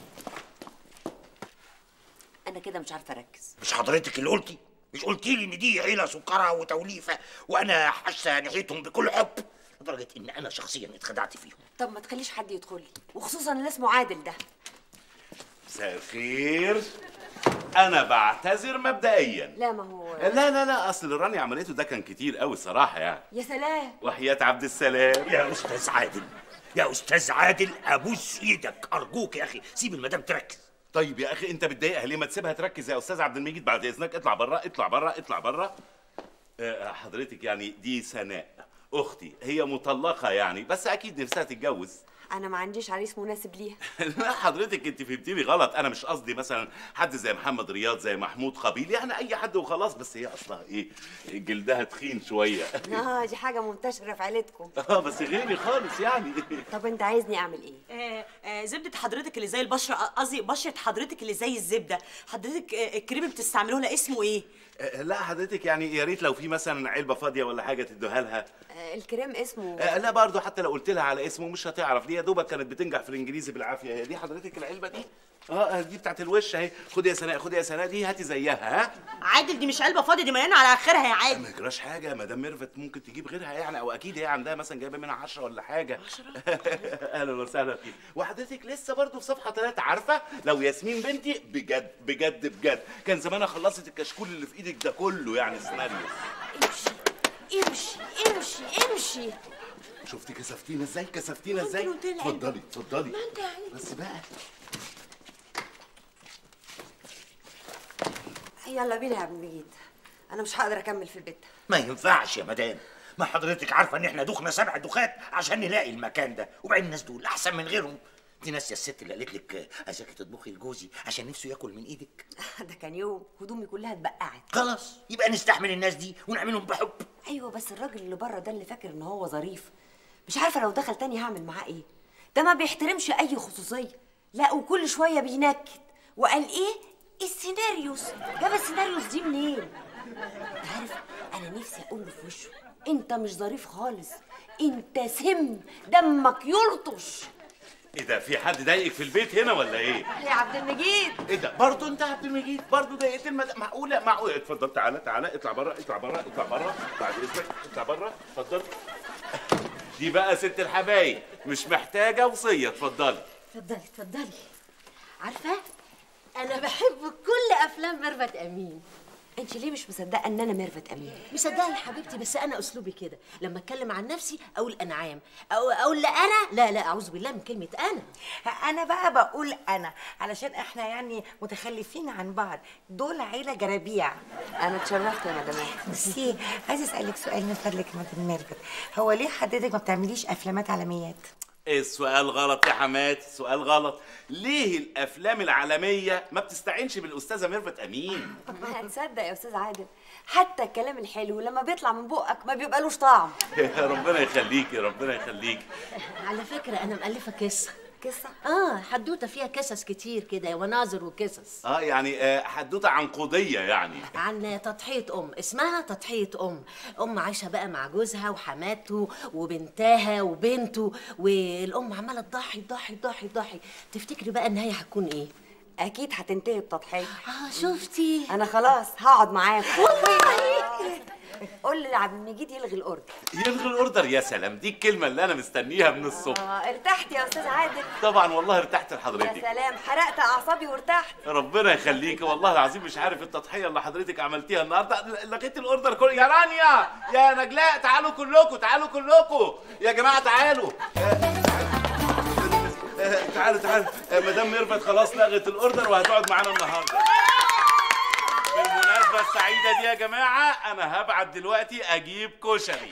انا كده مش عارفه اركز. مش حضرتك اللي قلتي؟ مش قلتي لي ان دي عيله سكرة وتوليفه وانا حاسه ناحيتهم بكل حب لدرجه ان انا شخصيا اتخدعت فيهم؟ طب ما تخليش حد يدخل لي، وخصوصا اللي اسمه عادل ده. مساء الخير. انا بعتذر مبدئيا. لا ما هو لا اصل اللي رانيا عملته ده كان كتير قوي الصراحه يعني. يا سلام. وحياة عبد السلام. يا استاذ عادل، يا استاذ عادل ابوس ايدك ارجوك يا اخي سيب المدام تركز. طيب يا اخي انت بتضايقها ليه؟ ما تسيبها تركز يا استاذ عبد المجيد بعد اذنك. اطلع بره. حضرتك يعني دي سناء اختي، هي مطلقه يعني بس اكيد نفسها تتجوز. انا ما عنديش عريس مناسب ليها. لا حضرتك انت فهمتيني غلط، انا مش قصدي مثلا حد زي محمد رياض زي محمود قبيل يعني اي حد وخلاص، بس هي اصلا ايه جلدها تخين شويه. دي حاجه منتشره في عيلتكم. بس غيري خالص يعني. طب انت عايزني اعمل ايه؟ زبده حضرتك اللي زي البشره، قصدي بشره حضرتك اللي زي الزبده، حضرتك الكريم اللي بتستعملوه له اسمه ايه؟ لا حضرتك يعني يا ريت لو في مثلا علبه فاضيه ولا حاجه تدوها لها. الكريم اسمه لا برضه حتى لو قلت لها على اسمه مش هتعرف، دي يا دوبك كانت بتنجح في الانجليزي بالعافيه. هي دي حضرتك العلبه دي؟ دي بتاعت الوش اهي. خدي يا سناء دي هاتي زيها. ها عادل دي مش علبه فاضيه، دي مليانه على اخرها يا عادل. ما يجراش حاجه، مدام ميرفت ممكن تجيب غيرها يعني، او اكيد هي عندها مثلا جايبه منها 10 ولا حاجه. 10 اهلا وسهلا فيك. وحضرتك لسه برضه في صفحه 3. عارفه لو ياسمين بنتي بجد كان زمانها خلصت الكشكول اللي في ايدك ده كله يعني سيناريو. امشي. شفتي كسفتينا ازاي؟ اتفضلي بس بقى. يلا بينا يا عبد المجيد، انا مش هقدر اكمل في البيت. ما ينفعش يا مدام، ما حضرتك عارفه ان احنا دخنا 7 دخات عشان نلاقي المكان ده، وبعدين الناس دول احسن من غيرهم. دي ناس يا الست اللي قالت لك عايزاكي تطبخي لجوزي عشان نفسه ياكل من ايدك. ده كان يوم هدومي كلها اتبقعت. خلاص يبقى نستحمل الناس دي ونعملهم بحب. ايوه بس الراجل اللي بره ده اللي فاكر ان هو ظريف، مش عارفه لو دخل تاني هعمل معاه ايه. ده ما بيحترمش اي خصوصيه، لا وكل شويه بينكد. وقال ايه السيناريوس، جاب السيناريوس دي منين؟ انت عارف انا نفسي اقول له في وشه انت مش ظريف خالص، انت سم دمك يلطش. ايه ده؟ في حد ضايقك في البيت هنا ولا ايه؟ يا عبد المجيد. ايه ده؟ برضه انت عبد المجيد برضه ضايقت معقوله؟ اتفضل تعالى اطلع بره بعد اذنك. اطلع بره اتفضل. دي بقى ست الحبايب مش محتاجه وصيه. اتفضلي. عارفه انا بحب كل افلام ميرفت امين. انت ليه مش مصدقه ان انا ميرفت امين؟ مصدقه يا حبيبتي، بس انا اسلوبي كده لما اتكلم عن نفسي اقول انا او اقول لا اعوذ بالله من كلمه انا بقى بقول انا علشان احنا يعني متخلفين عن بعض، دول عيله جرابيع. انا اتشرفت يا مدام. بصي عايزه اسالك سؤال من فضلك يا مدام ميرفت، هو ليه حضرتك ما بتعمليش افلامات عالميات؟ السؤال غلط يا حماتي، السؤال غلط. ليه الافلام العالميه ما بتستعينش بالاستاذه ميرفت امين؟ هتصدق يا استاذ عادل، حتى الكلام الحلو لما بيطلع من بقك ما بيبقالوش طعم. ربنا يخليكي. على فكره انا مؤلفه قصه. قصه؟ حدوته فيها قصص كتير كده، مناظر وقصص. يعني حدوته عنقوديه يعني. عن تضحيه اسمها تضحيه ام عايشه بقى مع جوزها وحماته وبنتها وبنته، والام عماله تضحي تضحي تضحي تضحي. تفتكري بقى النهايه هتكون ايه؟ اكيد هتنتهي بتضحيه. شفتي؟ انا خلاص هقعد معاكم. قول لعبد المجيد يلغي الاوردر. يلغي الاوردر؟ يا سلام، دي الكلمه اللي انا مستنيها من الصبح. ارتحت يا استاذ عادل؟ طبعا والله ارتحت يا لحضرتك. سلام، حرقت اعصابي وارتحت. ربنا يخليك، والله العظيم مش عارف التضحيه اللي حضرتك عملتيها النهارده. لغيت الاوردر كله. يا رانيا، يا نجلاء، تعالوا كلكم، تعالوا كلكم يا جماعه، تعالوا. تعالوا مدام ميرفت خلاص لغت الاوردر وهتقعد معانا النهارده. بالمناسبة السعيدة دي يا جماعة، أنا هبعت دلوقتي أجيب كشري.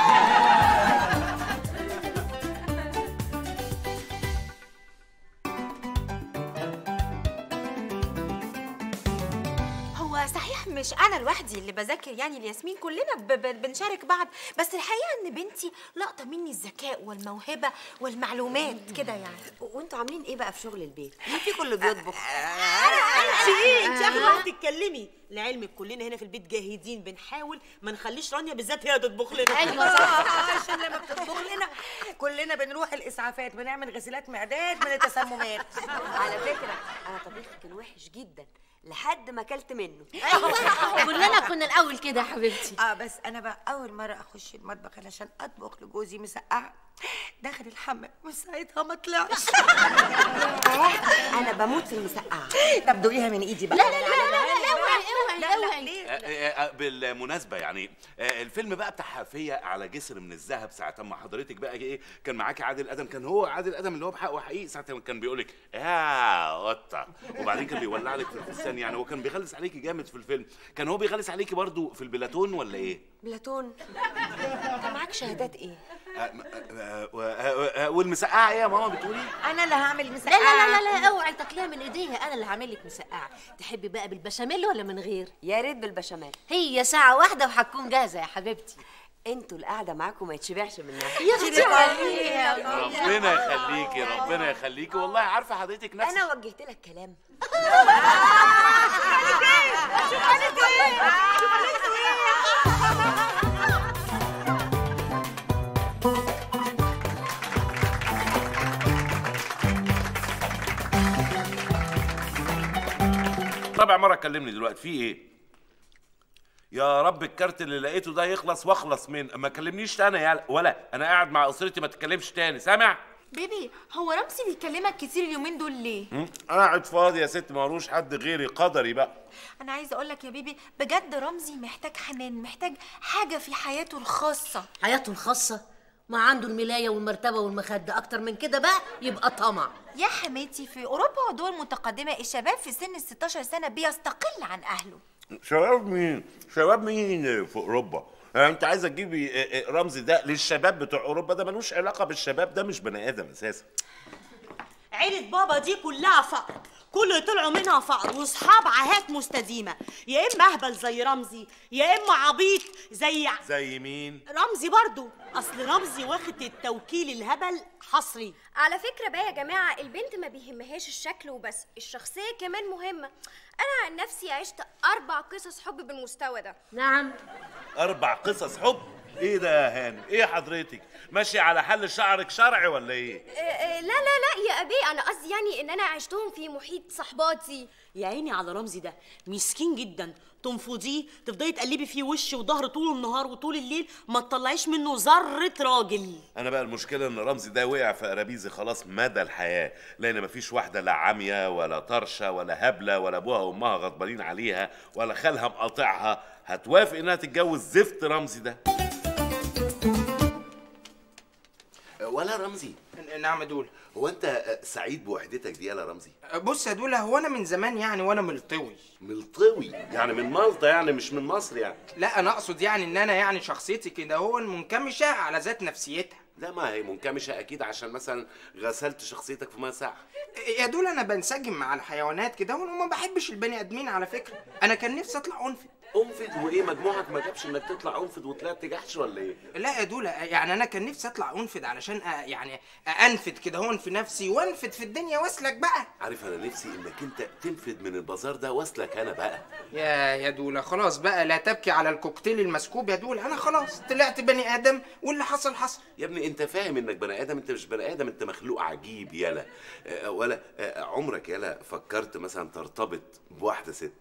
هو صحيح مش انا لوحدي اللي بذاكر يعني الياسمين، كلنا بنشارك بعض، بس الحقيقه ان بنتي لقطه مني الذكاء والموهبه والمعلومات كده يعني. وانتوا عاملين ايه بقى في شغل البيت؟ مين فيكم اللي بيطبخ؟ انت اخر واحده تتكلمي. لعلمك كلنا هنا في البيت جاهدين بنحاول ما نخليش رانيا بالذات هي تطبخ لنا. ايوه صح، عشان لما بتطبخ لنا كلنا بنروح الاسعافات، بنعمل غسيلات معدات من التسممات. على فكره انا طبيخي كان وحش جدا لحد ما اكلت منه. كلنا كنا الاول كده يا حبيبتي. بس انا بقى اول مره اخش المطبخ علشان اطبخ لجوزي مسقعه، داخل الحمام وساعتها ما طلعش. انا بموت في المسقعه. طب دوقيها من ايدي بقى. لا لا لا لا اوعي. بالمناسبة يعني الفيلم بقى بتاع حافية على جسر من الذهب، ساعة ما حضرتك بقى ايه كان معاكي عادل ادم، كان هو عادل ادم اللي هو بحق وحقيقي، ساعة ما كان بيقول لك يا قطة، وبعدين كان بيولع لك في الفستان، يعني هو كان بيغلس عليكي جامد في الفيلم. كان هو بيغلس عليكي برضو في البلاتون ولا ايه؟ بلاتون؟ انت معاك شهادات ايه؟ والمسقعه ايه يا ماما بتقولي؟ انا اللي هعمل مسقعه. لا اوعي تاكليها من ايديها، انا اللي هعمل لك مسقعه. تحبي بقى بالبشاميل ولا من غير؟ يا ريت بالبشاميل. هي ساعه واحده وهتكون جاهزه يا حبيبتي. انتوا القعده معاكم ما يتشبعش منها. يا اختي ربنا يخليكي، ربنا يخليكي، والله عارفه حضرتك نفسك. انا وجهت لك كلام. رابع مرة تكلمني دلوقتي، في ايه؟ يا رب الكارت اللي لقيته ده يخلص واخلص من ما كلمنيش تاني يا ولا انا قاعد مع اسرتي، ما تتكلمش تاني، سامع؟ بيبي، هو رمزي بيكلمك كتير اليومين دول ليه؟ قاعد فاضي يا ست، مالوش حد غيري، قدري بقى. انا عايزه اقول لك يا بيبي بجد رمزي محتاج حنان، محتاج حاجه في حياته الخاصه. حياته الخاصه؟ ما عنده الملايه والمرتبه والمخده، اكتر من كده بقى يبقى طمع. يا حماتي في اوروبا ودول متقدمه الشباب في سن ال 16 سنه بيستقل عن اهله. شباب مين؟ شباب مين في اوروبا؟ انت عايزه تجيبي رمزي ده للشباب بتوع اوروبا؟ ده ملوش علاقه بالشباب، ده مش بني ادم اساسا. عيلة بابا دي كلها فقر، كل اللي طلعوا منها فقر، واصحاب عاهات مستديمه، يا اما اهبل زي رمزي يا اما عبيط زي مين؟ رمزي برضو. اصل رمزي واخد التوكيل الهبل حصري. على فكرة بقى يا جماعة، البنت ما بيهمهاش الشكل وبس، الشخصية كمان مهمة. أنا عن نفسي عشت 4 قصص حب بالمستوى ده. نعم 4 قصص حب؟ ايه ده يا هانم؟ ايه حضرتك ماشي على حل شعرك شرعي ولا ايه؟ لا يا أبي، أنا قصدي يعني إن أنا عشتهم في محيط صحباتي. يا عيني على رمزي ده، مسكين جدا، تنفضيه تفضلي تقلبي فيه وش وظهر طول النهار وطول الليل، ما تطلعيش منه ذره راجل. انا بقى المشكله ان رمزي ده وقع في قرابيزي خلاص مدى الحياه، لان مفيش واحده لا عاميه ولا طرشه ولا هبله ولا ابوها وامها غضبانين عليها ولا خالها مقاطعها هتوافق انها تتجوز زفت رمزي ده. ولا رمزي؟ نعم يا دولا. هو انت سعيد بوحدتك دي يا رمزي؟ بص يا دولا، هو انا من زمان يعني وانا ملطوي. ملطوي؟ يعني من مالطا يعني، مش من مصر يعني؟ لا انا اقصد يعني ان انا يعني شخصيتي كده هو منكمشه على ذات نفسيتها. لا ما هي منكمشه اكيد عشان مثلا غسلت شخصيتك في ميه ساقعه. يا دولا انا بنسجم مع الحيوانات كده وما بحبش البني ادمين على فكره. انا كان نفسي اطلع انفد. انفد وايه؟ مجموعك ما جابش انك تطلع انفد وطلعت جحش ولا ايه؟ لا يا دولا، يعني انا كان نفسي اطلع انفد علشان يعني انفد كده هون في نفسي وانفد في الدنيا واسلك بقى. عارف انا نفسي انك انت تنفد من البازار ده واسلك انا بقى. يا دولا خلاص بقى، لا تبكي على الكوكتيل المسكوب يا دولا، انا خلاص طلعت بني ادم واللي حصل حصل. يا ابني انت فاهم انك بني ادم؟ انت مش بني ادم، انت مخلوق عجيب يالا. ولا عمرك يالا فكرت مثلا ترتبط بواحده ست؟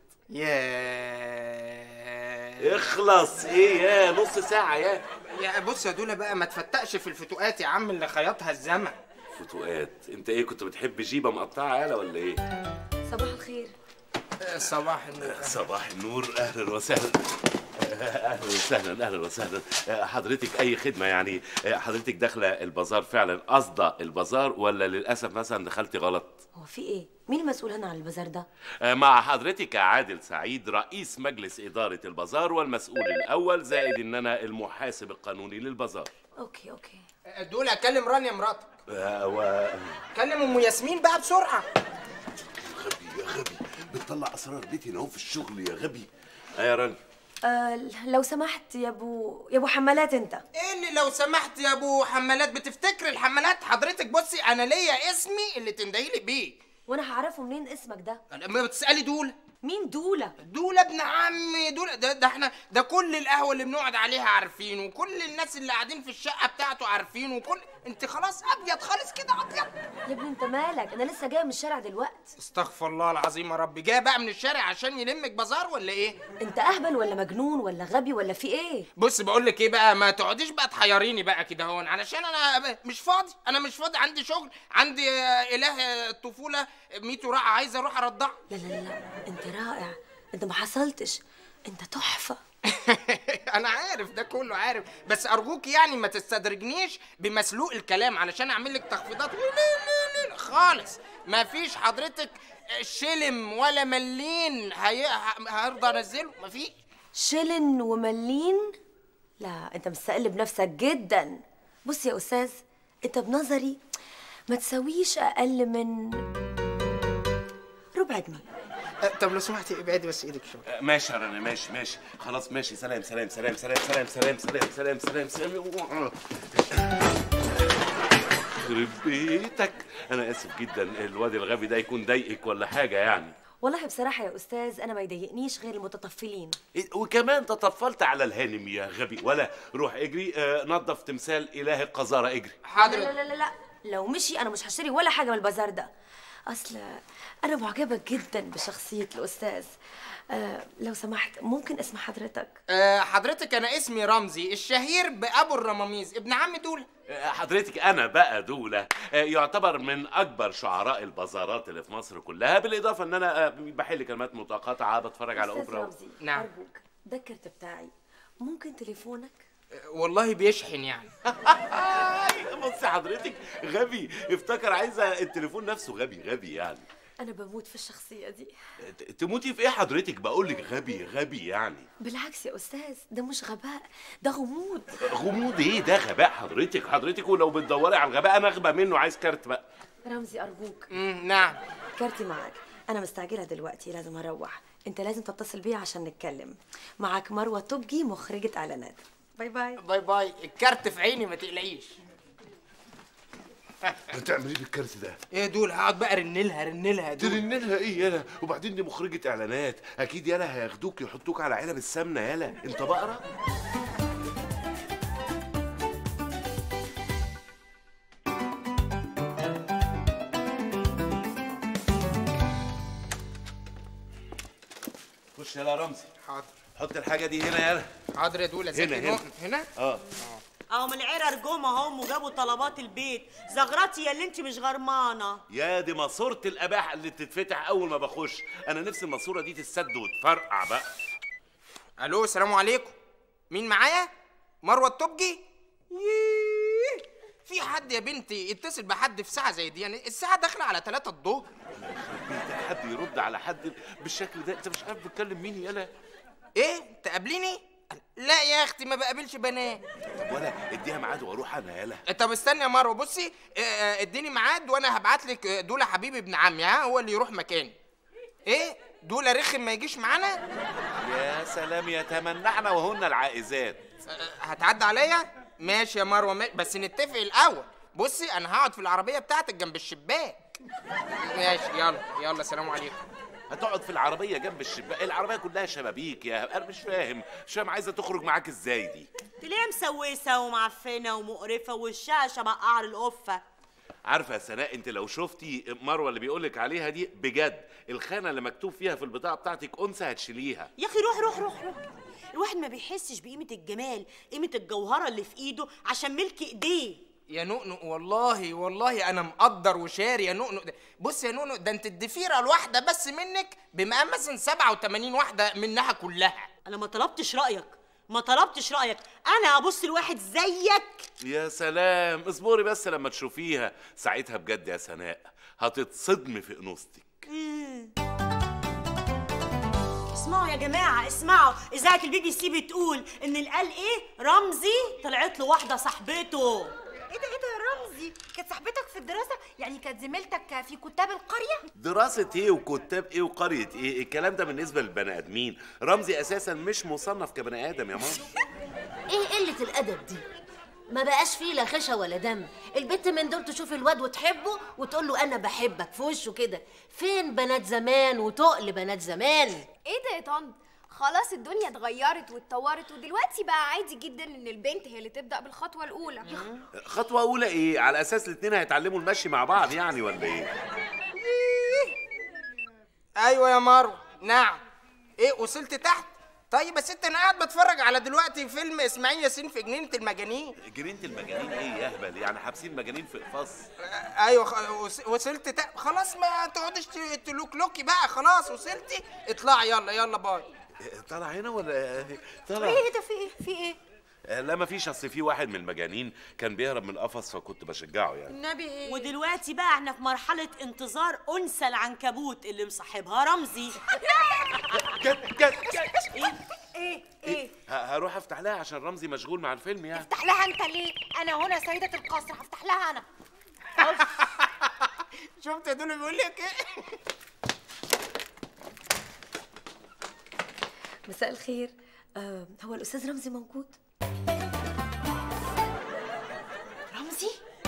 اخلص. ايه يا نص ساعة يا بص يا دولا بقى، ما تفتقش في الفتوقات يا عم اللي خيطها الزمن. فتوقات؟ انت ايه كنت بتحب جيبة مقطعة يالا ولا ايه؟ صباح الخير. صباح النور. صباح النور، اهلا وسهلا. اهلا وسهلا اهلا وسهلا. حضرتك اي خدمه يعني؟ حضرتك داخله البازار فعلا قصده البازار ولا للاسف مثلا دخلتي غلط؟ هو في ايه؟ مين المسؤول هنا عن البازار ده؟ مع حضرتك عادل سعيد، رئيس مجلس اداره البازار والمسؤول الاول، زائد ان انا المحاسب القانوني للبازار. اوكي. دول اكلم رانيا مراتك. كلم ام ياسمين بقى بسرعه. غبي يا غبي، بتطلع اسرار بيتي هنا في الشغل يا غبي. يا رانيا. لو سمحت يا ابو حمالات، انت ايه اللي لو سمحت يا ابو حمالات؟ بتفتكر الحمالات حضرتك؟ بصي انا ليا اسمي اللي تندهيلي بيه. وانا هعرفه منين اسمك ده؟ لما بتسالي دوله. مين دوله؟ دوله ابن عمي دوله. ده احنا ده كل القهوه اللي بنقعد عليها عارفينه، وكل الناس اللي قاعدين في الشقه بتاعته عارفينه، وكل انت خلاص ابيض خالص كده ابيض. يا ابني انت مالك؟ انا لسه جايه من الشارع دلوقتي. استغفر الله العظيم يا رب، جاي بقى من الشارع عشان يلمك بازار ولا ايه؟ انت اهبل ولا مجنون ولا غبي ولا في ايه؟ بص بقول لك ايه بقى، ما تقعديش بقى تحيريني بقى كده هون، علشان انا مش فاضي. انا مش فاضي، عندي شغل، عندي اله الطفوله ميتو رائع، عايز اروح ارضعه. لا انت رائع، انت ما حصلتش، انت تحفه. انا عارف ده كله عارف، بس ارجوك يعني ما تستدرجنيش بمسلوق الكلام علشان اعمل لك تخفيضات خالص. ما فيش حضرتك شلم ولا ملين هرضى انزله، ما فيش شلن وملين. لا انت مستقل بنفسك جدا. بص يا استاذ، انت بنظري ما تسويش اقل من ربع جنيه. طب لو سمحتي ابعدي بس ايدك شويه. ماشي يا رنا، ماشي خلاص ماشي. سلام سلام سلام سلام سلام سلام سلام سلام سلام سلام. يخرب بيتك، انا اسف جدا، الواد الغبي ده يكون ضايقك ولا حاجه يعني؟ والله بصراحه يا استاذ انا ما يضايقنيش غير المتطفلين. وكمان تطفلت على الهانم يا غبي. ولا روح اجري نظف تمثال اله القذاره، اجري. حاضر. لا لو مشي انا مش هشتري ولا حاجه من البازار ده. اصل انا معجبه جدا بشخصيه الاستاذ. لو سمحت ممكن اسم حضرتك؟ حضرتك انا اسمي رمزي الشهير بابو الرماميز، ابن عم دوله. حضرتك انا بقى دوله يعتبر من اكبر شعراء البازارات اللي في مصر كلها، بالاضافه ان انا بحل كلمات متقاطعه، بتفرج على اوبرا. رمزي نعم ارجوك ده الكارت بتاعي، ممكن تليفونك؟ والله بيشحن يعني. بصي حضرتك غبي، افتكر عايزه التليفون نفسه. غبي يعني. انا بموت في الشخصيه دي. تموتي في ايه حضرتك؟ بقول لك غبي يعني. بالعكس يا استاذ، ده مش غباء، ده غموض. غموض ايه؟ ده غباء حضرتك ولو بتدوري على الغباء انا اغبى منه. عايز كارت بقى. رمزي ارجوك. نعم كارتي معاك، انا مستعجله دلوقتي لازم اروح. انت لازم تتصل بيا عشان نتكلم. معاك مروه توبجي مخرجه اعلانات. باي باي. باي باي. الكارت في عيني ما تقلقيش. هتعمل ايه بالكارت ده؟ ايه دول؟ هقعد بقى رنلها دول. ترنلها ايه يالا؟ وبعدين دي مخرجة اعلانات، اكيد يالا هياخدوك يحطوك على علب السمنة يالا. انت بقرة؟ خش يالا رمزي. حاضر. حط الحاجة دي هنا يالا. حاضر يا دولة. هنا؟ اهو من العيره رجوم اهم وجابوا طلبات البيت. زغرتي يا اللي انت مش غرمانه. يا دي ماسوره الاباحه اللي بتتفتح اول ما بخش. انا نفسي الماسوره دي تتسد وتفرقع بقى. الو السلام عليكم، مين معايا؟ مروه التوبجي؟ في حد يا بنتي يتصل بحد في ساعه زي دي؟ يعني الساعه داخله على 3 الظهر. حد يرد على حد بالشكل ده؟ انت مش عارف بتكلم مين يالا؟ ايه تقابليني؟ لا يا اختي ما بقابلش بنات. طب ولا اديها ميعاد واروح انا يالا. طب استني يا مروه، بصي اديني ميعاد وانا هبعت لك دوله حبيبي ابن عمي، هو اللي يروح مكاني. ايه دولا رخم ما يجيش معانا. يا سلام، يتمنعنا وهن العائزات. هتعدي عليا؟ ماشي يا مروه، بس نتفق الاول. بصي انا هقعد في العربيه بتاعتك جنب الشباك. ماشي، يلا سلام عليكم. هتقعد في العربيه جنب الشباك؟ العربيه كلها شبابيك انا مش فاهم عايزه تخرج معاك ازاي دي؟ تلاقيها مسوسه ومعفنه ومقرفه ووشها شبه قعر القفه. عارفه يا سناء، انت لو شفتي مروه اللي بيقولك عليها دي بجد، الخانه اللي مكتوب فيها في البطاقه بتاعتك انثى هتشيليها. يا اخي روح. الواحد ما بيحسش بقيمه الجمال، قيمه الجوهره اللي في ايده عشان ملك ايديه. يا نؤنؤ والله انا مقدر وشاري يا نؤنؤ. بص يا نؤنؤ، ده انت الضفيره الواحده بس منك بمقام مثلا 87 واحده منها كلها. انا ما طلبتش رايك، انا ابص لواحد زيك. يا سلام، اصبري بس لما تشوفيها ساعتها بجد يا سناء هتتصدمي في انوثتك. اسمعوا يا جماعه، اسمعوا، اذاعه البي بي سي بتقول ان اللي قال ايه رمزي طلعت له واحده صاحبته. ايه ده يا رمزي؟ كانت صاحبتك في الدراسه؟ يعني كانت زميلتك في كتاب القريه؟ دراسة ايه وكتاب ايه وقرية ايه؟ الكلام ده بالنسبة للبني ادمين، رمزي اساسا مش مصنف كبني ادم يا ماما. ايه قله الادب دي؟ ما بقاش فيه لا خشة ولا دم. البنت من دول تشوف الواد وتحبه وتقول له انا بحبك في وشه كده. فين بنات زمان وتقل بنات زمان؟ ايه ده يا طنط؟ خلاص الدنيا اتغيرت واتطورت، ودلوقتي بقى عادي جدا ان البنت هي اللي تبدا بالخطوه الاولى. خطوة اولى ايه؟ على اساس الاتنين هيتعلموا المشي مع بعض يعني ولا ايه؟ ايوه يا مروه. نعم. ايه وصلت تحت؟ طيب يا ست انا قاعد بتفرج على دلوقتي فيلم اسماعيل ياسين في جنينه المجانين. جنينه المجانين ايه يا اهبل؟ يعني حابسين مجانين في قفص؟ ايوه وصلت تحت خلاص، ما تقعدش تلوكلوكي بقى، خلاص وصلتي. اطلعي يلا باي. طالع هنا ولا طالع؟ ايه ده؟ في ايه؟ لا مفيش، اصل في واحد من المجانين كان بيهرب من القفص فكنت بشجعه يعني. النبي ايه؟ ودلوقتي بقى احنا في مرحله انتظار انثى العنكبوت اللي مصاحبها رمزي. جت ايه؟ هروح افتح لها عشان رمزي مشغول مع الفيلم يعني. افتح لها انت ليه؟ انا هنا سيدة القصر، هفتح لها انا. شفت يا دول بيقول لك ايه؟ مساء الخير. هو الاستاذ رمزي موجود؟ رمزي؟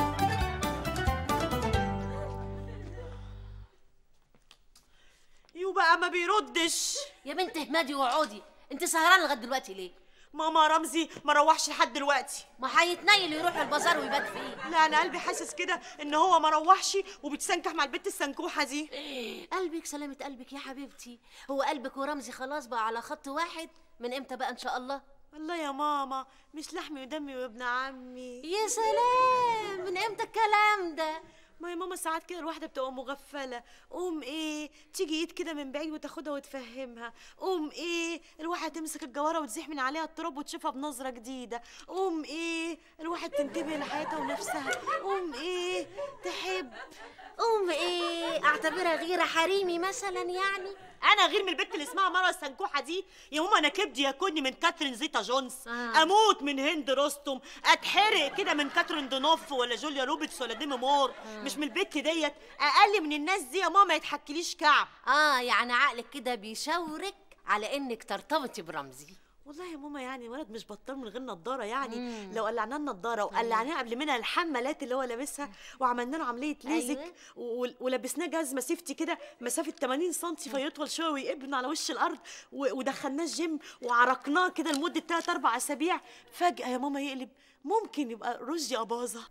بقى ما بيردش. يا بنت اهمدي واقعدي، انت سهرانه لغايه دلوقتي ليه؟ ماما رمزي ما روحش لحد دلوقتي. ما هيتنيل يروح البازار ويبات فيه. لا انا قلبي حاسس كده ان هو ما روحش وبتسنكح مع البت السنكوحه دي. قلبك سلامه قلبك يا حبيبتي. هو قلبك ورمزي خلاص بقى على خط واحد؟ من امتى بقى ان شاء الله؟ الله يا ماما، مش لحمي ودمي وابن عمي. يا سلام، من امتى الكلام ده؟ ما يا ماما ساعات كده الواحده بتبقى مغفله، قوم ايه تيجي ايد كده من بعيد وتاخدها وتفهمها، قوم ايه الواحد تمسك الجواره وتزيح من عليها التراب وتشوفها بنظره جديده، قوم ايه الواحد تنتبه لحياتها ونفسها، قوم ايه تحب، قوم ايه اعتبرها غيره حريمي مثلا يعني. انا غير من البت اللي اسمها مروه السنكوحه دي يا ماما؟ انا كبدي ياكلني من كاترين زيتا جونز، اموت من هند رستم، اتحرق كده من كاترين دونوف ولا جوليا روبرتس ولا ديمي مور، مش من البت ديت. اقل من الناس دي يا ماما ما يتحكيليش كعب. يعني عقلك كده بيشاورك على انك ترتبطي برمزي. والله يا ماما يعني ولد مش بطال من غير نضاره يعني. لو قلعناه النضاره وقلعناه قبل منها الحمالات اللي هو لابسها وعملنا له عمليه ليزك ولبسناه جزمه سيفتي كده مسافه 80 سم فيطول شويه ويقبن على وش الارض ودخلناه الجيم وعرقناه كده لمده 3-4 اسابيع، فجاه يا ماما يقلب ممكن يبقى رشدي اباظه.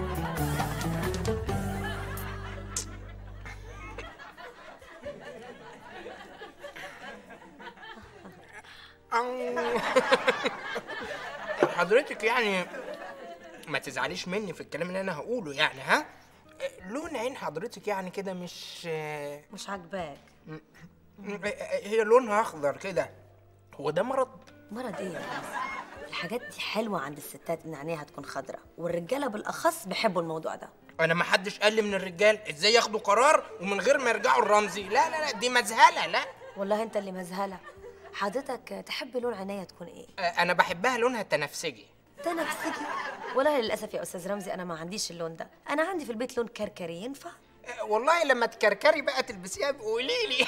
حضرتك يعني ما تزعليش مني في الكلام اللي انا هقوله يعني، ها؟ لون عين حضرتك يعني كده مش عاجباك. هي لونها اخضر كده، هو ده مرض؟ مرض ايه يا بس؟ الحاجات دي حلوه عند الستات ان عينيها تكون خضراء، والرجاله بالاخص بيحبوا الموضوع ده. انا ما حدش قال لي من الرجال ازاي ياخدوا قرار ومن غير ما يرجعوا الرمزي. لا لا لا دي مذهله. لا والله انت اللي مذهله. حضرتك تحب لون عينيا تكون ايه؟ انا بحبها لونها تنفسجي. تنفسجي؟ والله للاسف يا استاذ رمزي انا ما عنديش اللون ده، انا عندي في البيت لون كركري. ينفع؟ والله لما تكركري بقى تلبسيها قولي لي.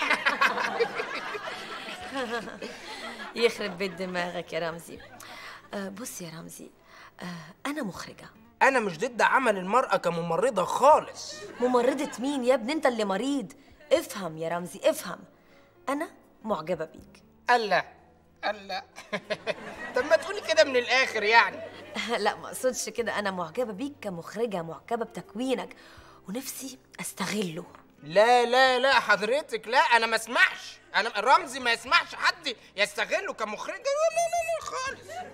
يخرب بيت دماغك يا رمزي. بص يا رمزي، انا مخرجه. انا مش ضد عمل المرأة كممرضة خالص. ممرضة مين يا ابني؟ انت اللي مريض. افهم يا رمزي افهم، انا معجبه بيك. الله الله. طب ما تقولي كده من الاخر يعني. لا ما اقصدش كده، انا معجبه بيك كمخرجه، معجبه بتكوينك ونفسي استغله. لا لا لا حضرتك، لا انا ما اسمحش، انا رمزي ما يسمحش حد يستغله كمخرجه. لا لا لا لا خالص.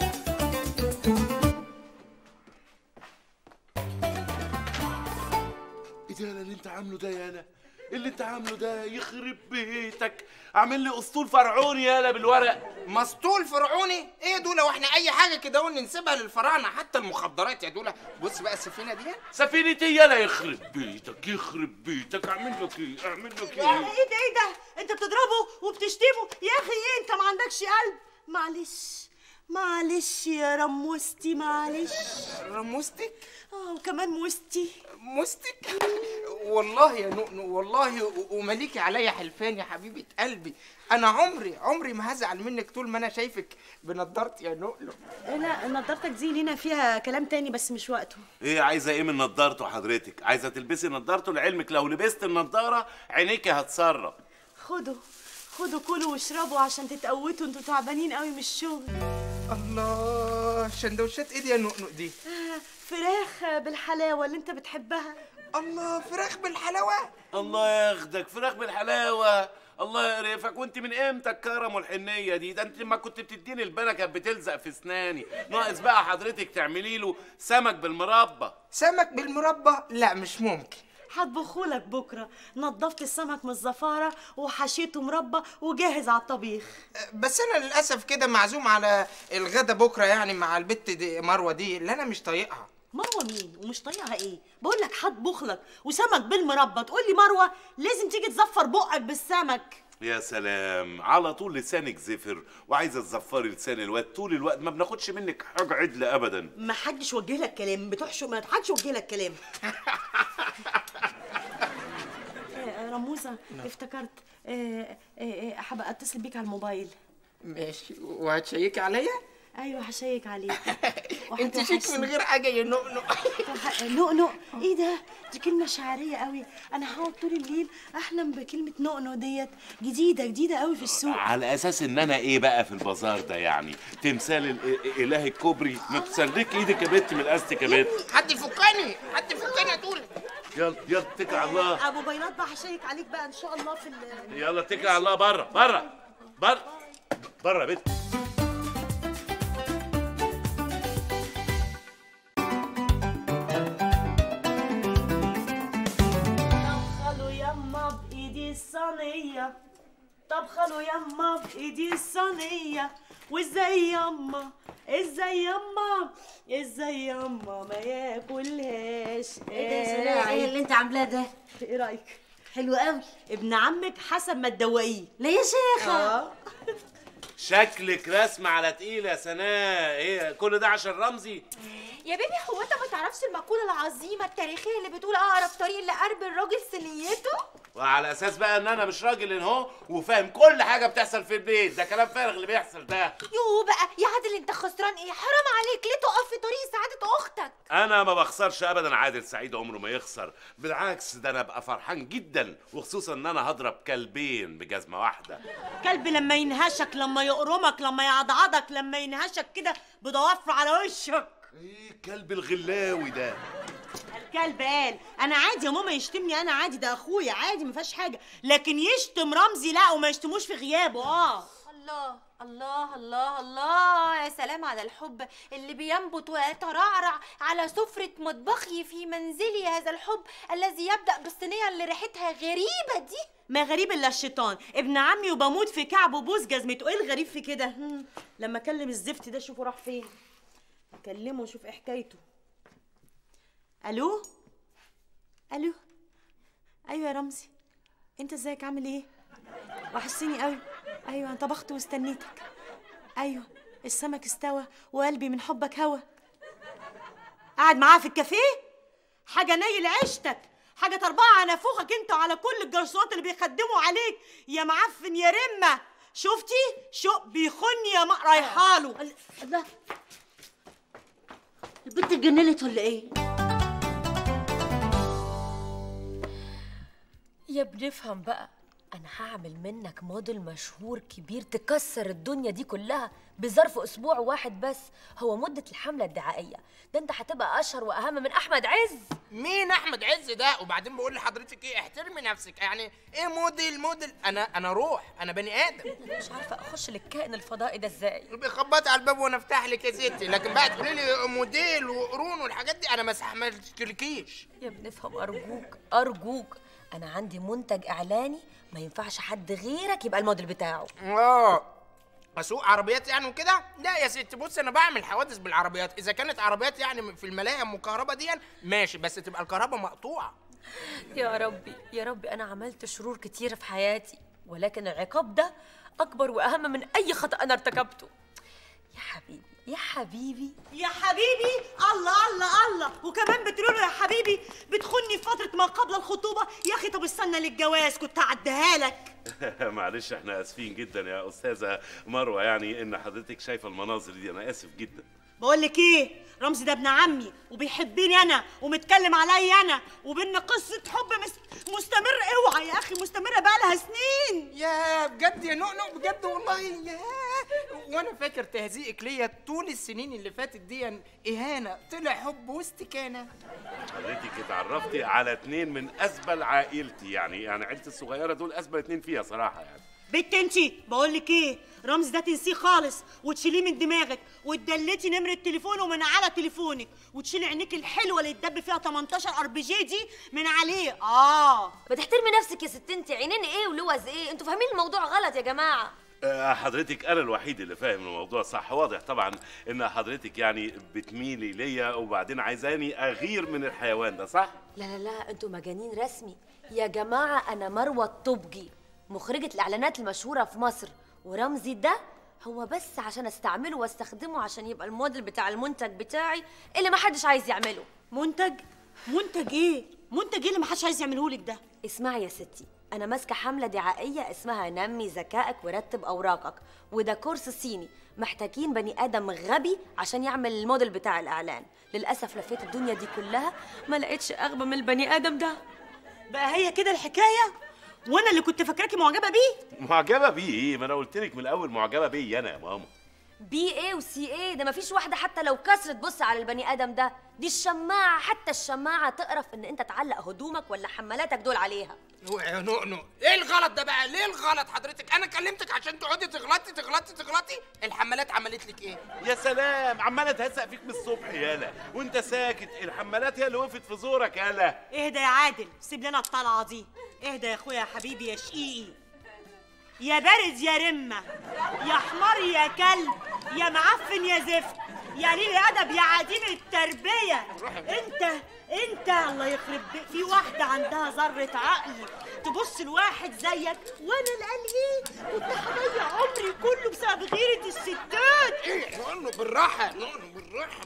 ايه ده اللي انت عامله ده يالا؟ اللي انت عامله ده يخرب بيتك، عامل لي اسطول فرعوني يالا بالورق. مسطول فرعوني؟ ايه يا دولا، واحنا اي حاجه كده ننسبها للفراعنه، حتى المخدرات يا دولا. بص بقى السفينه دي. سفينة ايه يالا؟ يخرب بيتك يخرب بيتك، اعمل لك ايه؟ اعمل لك ايه؟ ايه ده؟ انت بتضربه وبتشتمه يا اخي؟ ايه انت ما عندكش قلب؟ معلش يا رموستي، معلش. رموستك؟ وكمان موستي. موستك؟ والله يا نؤنو والله، ومليكي عليا حلفان يا حبيبه قلبي. انا عمري ما هزعل منك طول ما انا شايفك بنضارتي يا نؤنو. لا نضارتك دي لينا فيها كلام تاني بس مش وقته. ايه عايزه ايه من نضارته حضرتك؟ عايزه تلبسي نضارته؟ لعلمك لو لبست النضاره عينيكي هتسرب. خدوا كلوا واشربوا عشان تتقوتوا، انتوا تعبانين قوي من الشغل. الله، سندوتشات ايه دي يا نؤنو دي؟ فراخ بالحلاوه اللي انت بتحبها. الله، فراخ بالحلاوه؟ الله ياخدك، فراخ بالحلاوه. الله يقرفك، وانت من امتى الكرم والحنيه دي؟ ده انت ما كنت بتديني البنا كانت بتلزق في اسناني. ناقص بقى حضرتك تعملي له سمك بالمربى. سمك بالمربى؟ لا مش ممكن. هطبخهولك بكره. نضفت السمك من الزفاره وحشيته مربى وجاهز على الطبيخ. بس انا للاسف كده معزوم على الغدا بكره، يعني مع البت دي مروه دي اللي انا مش طايقها. مروه مين ومش طايقها ايه؟ بقول لك هطبخ لك وسمك بالمربى تقول لي مروه لازم تيجي تزفر بقك بالسمك. يا سلام، على طول لسانك زفر وعايزه تزفري لسان الواد طول الوقت، ما بناخدش منك حاجه عدله ابدا. ما حدش وجه لك كلام، بتحشو ما حدش وجه لك كلام. رموزه افتكرت هبقى اتصل بيك على الموبايل. ماشي، وهتشيكي عليا؟ ايوه هشيك عليك. انت شيك من غير حاجه يا نؤنو. نؤنو ايه ده؟ دي كلمه شعريه قوي. انا هقعد طول الليل احلم بكلمه نؤنو ديت، جديده قوي في السوق. على اساس ان انا ايه بقى في البازار ده يعني؟ تمثال الاله الكوبري؟ ما تسلك ايدك يا بنت من الاستيك يا بنت. حد يفكني يا دول. يلا اتكل على الله. ابو بياض بقى هشيك عليك بقى ان شاء الله في يلا اتكل على الله. بره يا بنت. الصينية طبخله يما بايدي الصينية، وازاي يما ما ياكلهاش. ايه ده يا سلاح؟ ايه اللي انت عاملاه ده؟ ايه رايك؟ حلو قوي. ابن عمك حسب ما تدوقيه. ليه يا شيخه؟ شكلك رسم على تقيل يا سناء. ايه كل ده عشان رمزي؟ يا بيبي هو انت ما تعرفش المقولة العظيمة التاريخية اللي بتقول اقرب طريق لقرب الراجل سنيته؟ وعلى اساس بقى ان انا مش راجل اهو وفاهم كل حاجة بتحصل في البيت، ده كلام فارغ اللي بيحصل ده. يو بقى يا عادل انت خسران ايه؟ حرام عليك، ليه تقف في طريق سعادة اختك؟ انا ما بخسرش ابدا، عادل سعيد عمره ما يخسر، بالعكس ده انا ابقى فرحان جدا، وخصوصا ان انا هضرب كلبين بجزمة واحدة. كلب لما ينهشك، لما يقرمك، لما يعضعضك، لما ينهشك كده بضوافره على وشك. ايه الكلب الغلاوي ده؟ الكلب قال انا عادي يا ماما يشتمني، انا عادي، ده اخويا عادي ما فيهاش حاجه، لكن يشتم رمزي لا، وما يشتموش في غيابه. الله الله الله الله، يا سلام على الحب اللي بينبت ويترعرع على سفرة مطبخي في منزلي، هذا الحب الذي يبدأ بالصينية اللي ريحتها غريبة دي. ما غريب الا الشيطان، ابن عمي وبموت في كعبه بوس جزمته، ايه الغريب في كده؟ لما اكلم الزفت ده شوفوا راح فين، اكلمه وشوف ايه حكايته. الو ايوه يا رمزي، انت ازيك عامل ايه؟ وحشتني قوي. ايوه انا طبخت واستنيتك. ايوه السمك استوى وقلبي من حبك هوا. قاعد معاه في الكافيه؟ حاجه نيل عيشتك، حاجه طربعه نافوخك انت وعلى كل الجرسوات اللي بيخدموا عليك يا معفن يا رمه. شفتي شو بيخني يا رايحاله. الله، البنت اتجننت ولا ايه؟ يا بنفهم بقى، انا هعمل منك موديل مشهور كبير تكسر الدنيا دي كلها بظرف اسبوع واحد بس. هو مدة الحملة الدعائية ده انت هتبقى اشهر واهم من احمد عز. مين احمد عز ده؟ وبعدين بقول لحضرتك ايه، احترمي نفسك. يعني ايه موديل؟ انا روح، انا بني ادم. مش عارفة اخش للكائن الفضائي ده ازاي. بيخبطي على الباب وانا افتح لك يا ستي، لكن بقى تقولي لي موديل وقرون والحاجات دي انا ما استحملتلكيش. يا بنفهم، ارجوك ارجوك، انا عندي منتج اعلاني ما ينفعش حد غيرك يبقى الموديل بتاعه. اسوق عربيات يعني وكده؟ لا يا ستي بص، انا بعمل حوادث بالعربيات. اذا كانت عربيات يعني في الملاهم وكهرباء دي ماشي، بس تبقى الكهرباء مقطوعه. يا ربي يا ربي، انا عملت شرور كتير في حياتي، ولكن العقاب ده اكبر واهم من اي خطأ انا ارتكبته. يا حبيبي يا حبيبي يا حبيبي، الله الله الله، وكمان بتقولوا يا حبيبي بتخني في فترة ما قبل الخطوبة. يا أخي طب استنى للجواز كنت هعديها لك. معلش احنا اسفين جدا يا استاذه مروه، يعني ان حضرتك شايفه المناظر دي، انا اسف جدا. بقول لك ايه، رمزي ده ابن عمي وبيحبني انا ومتكلم عليا انا، وبيننا قصه حب مستمر. اوعى يا اخي، مستمره بقى لها سنين. يا بجد يا نؤنؤ، بجد والله. يا وانا فاكر تهزيئك ليا طول السنين اللي فاتت دي اهانه، طلع حب واستكانه. حضرتك اتعرفتي على 2 من اسبل عائلتي، يعني عيلتي الصغيره دول اسبل 2 فيها صراحه. يعني بنت انتي، بقول لك ايه، رمزي ده تنسيه خالص وتشيليه من دماغك، وتدلتي نمره تليفونه من على تليفونك، وتشيلي عينيك الحلوه اللي اتدب فيها 18 RPG دي من عليه. ما تحترمي نفسك يا ست انت. عينين ايه ولوز ايه؟ انتوا فاهمين الموضوع غلط يا جماعه. حضرتك انا الوحيد اللي فاهم الموضوع صح. واضح طبعا ان حضرتك يعني بتميلي ليا وبعدين عايزاني اغير من الحيوان ده، صح؟ لا لا لا، انتوا مجانين رسمي يا جماعه. انا مروه الطبجي، مخرجة الإعلانات المشهورة في مصر، ورمزي ده هو بس عشان استعمله واستخدمه عشان يبقى الموديل بتاع المنتج بتاعي اللي ما حدش عايز يعمله. منتج ايه؟ منتج ايه اللي ما حدش عايز يعمله لك ده؟ اسمعي يا ستي، أنا ماسكة حملة دعائية اسمها نمي ذكائك ورتب أوراقك، وده كورس صيني. محتاجين بني آدم غبي عشان يعمل الموديل بتاع الإعلان. للأسف لفيت الدنيا دي كلها ما لقيتش أغبى من البني آدم ده. بقى هي كده الحكاية؟ وانا اللي كنت فاكراكي معجبه بيه. معجبه بيه ايه؟ ما انا قلت لك من الاول معجبه بيا انا يا ماما. بي ايه وسي ايه؟ ده مفيش واحده حتى لو كسرت تبص على البني ادم ده. دي الشماعه، حتى الشماعه تقرف ان انت تعلق هدومك ولا حمالاتك دول عليها. يا نؤنؤ، ايه الغلط ده بقى؟ ليه الغلط حضرتك؟ انا كلمتك عشان تقعدي تغلطي. الحمالات عملت لك ايه؟ يا سلام، عماله تهزق فيك من الصبح يالا وانت ساكت. الحمالات هي اللي وقفت في زورك يالا. اهدى يا عادل، سيب لنا الطلعه دي. اهدى يا اخويا يا حبيبي يا شقيقي، يا بارد يا رمه، يا حمار يا كلب، يا معفن يا زفت، يا قليل ادب يا عديم التربيه. انت الله يخرب بيك، في واحده عندها ذره عقل تبص لواحد زيك، وانا القليل كنت هضيع عمري كله بسبب غيره الستات. ايه نؤنؤ بالراحه، بالراحه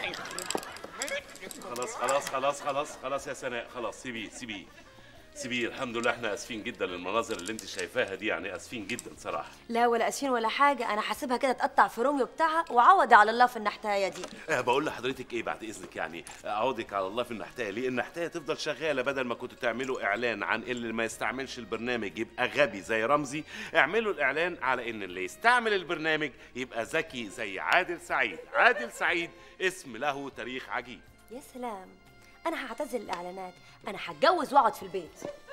خلاص يا سناء، خلاص سيبيه. الحمد لله، احنا اسفين جدا للمناظر اللي انت شايفاها دي، يعني اسفين جدا صراحه. لا ولا اسفين ولا حاجه، انا حاسبها كده تقطع في روميو بتاعها وعوضي على الله في النحتايه دي. بقول لحضرتك ايه بعد اذنك، يعني اعوضك على الله في النحتايه. ليه؟ النحتايه تفضل شغاله، بدل ما كنتوا تعملوا اعلان عن اللي ما يستعملش البرنامج يبقى غبي زي رمزي، اعملوا الاعلان على ان اللي يستعمل البرنامج يبقى ذكي زي عادل سعيد، اسم له تاريخ عجيب. يا سلام، انا هعتزل الاعلانات، انا هتجوز واقعد في البيت.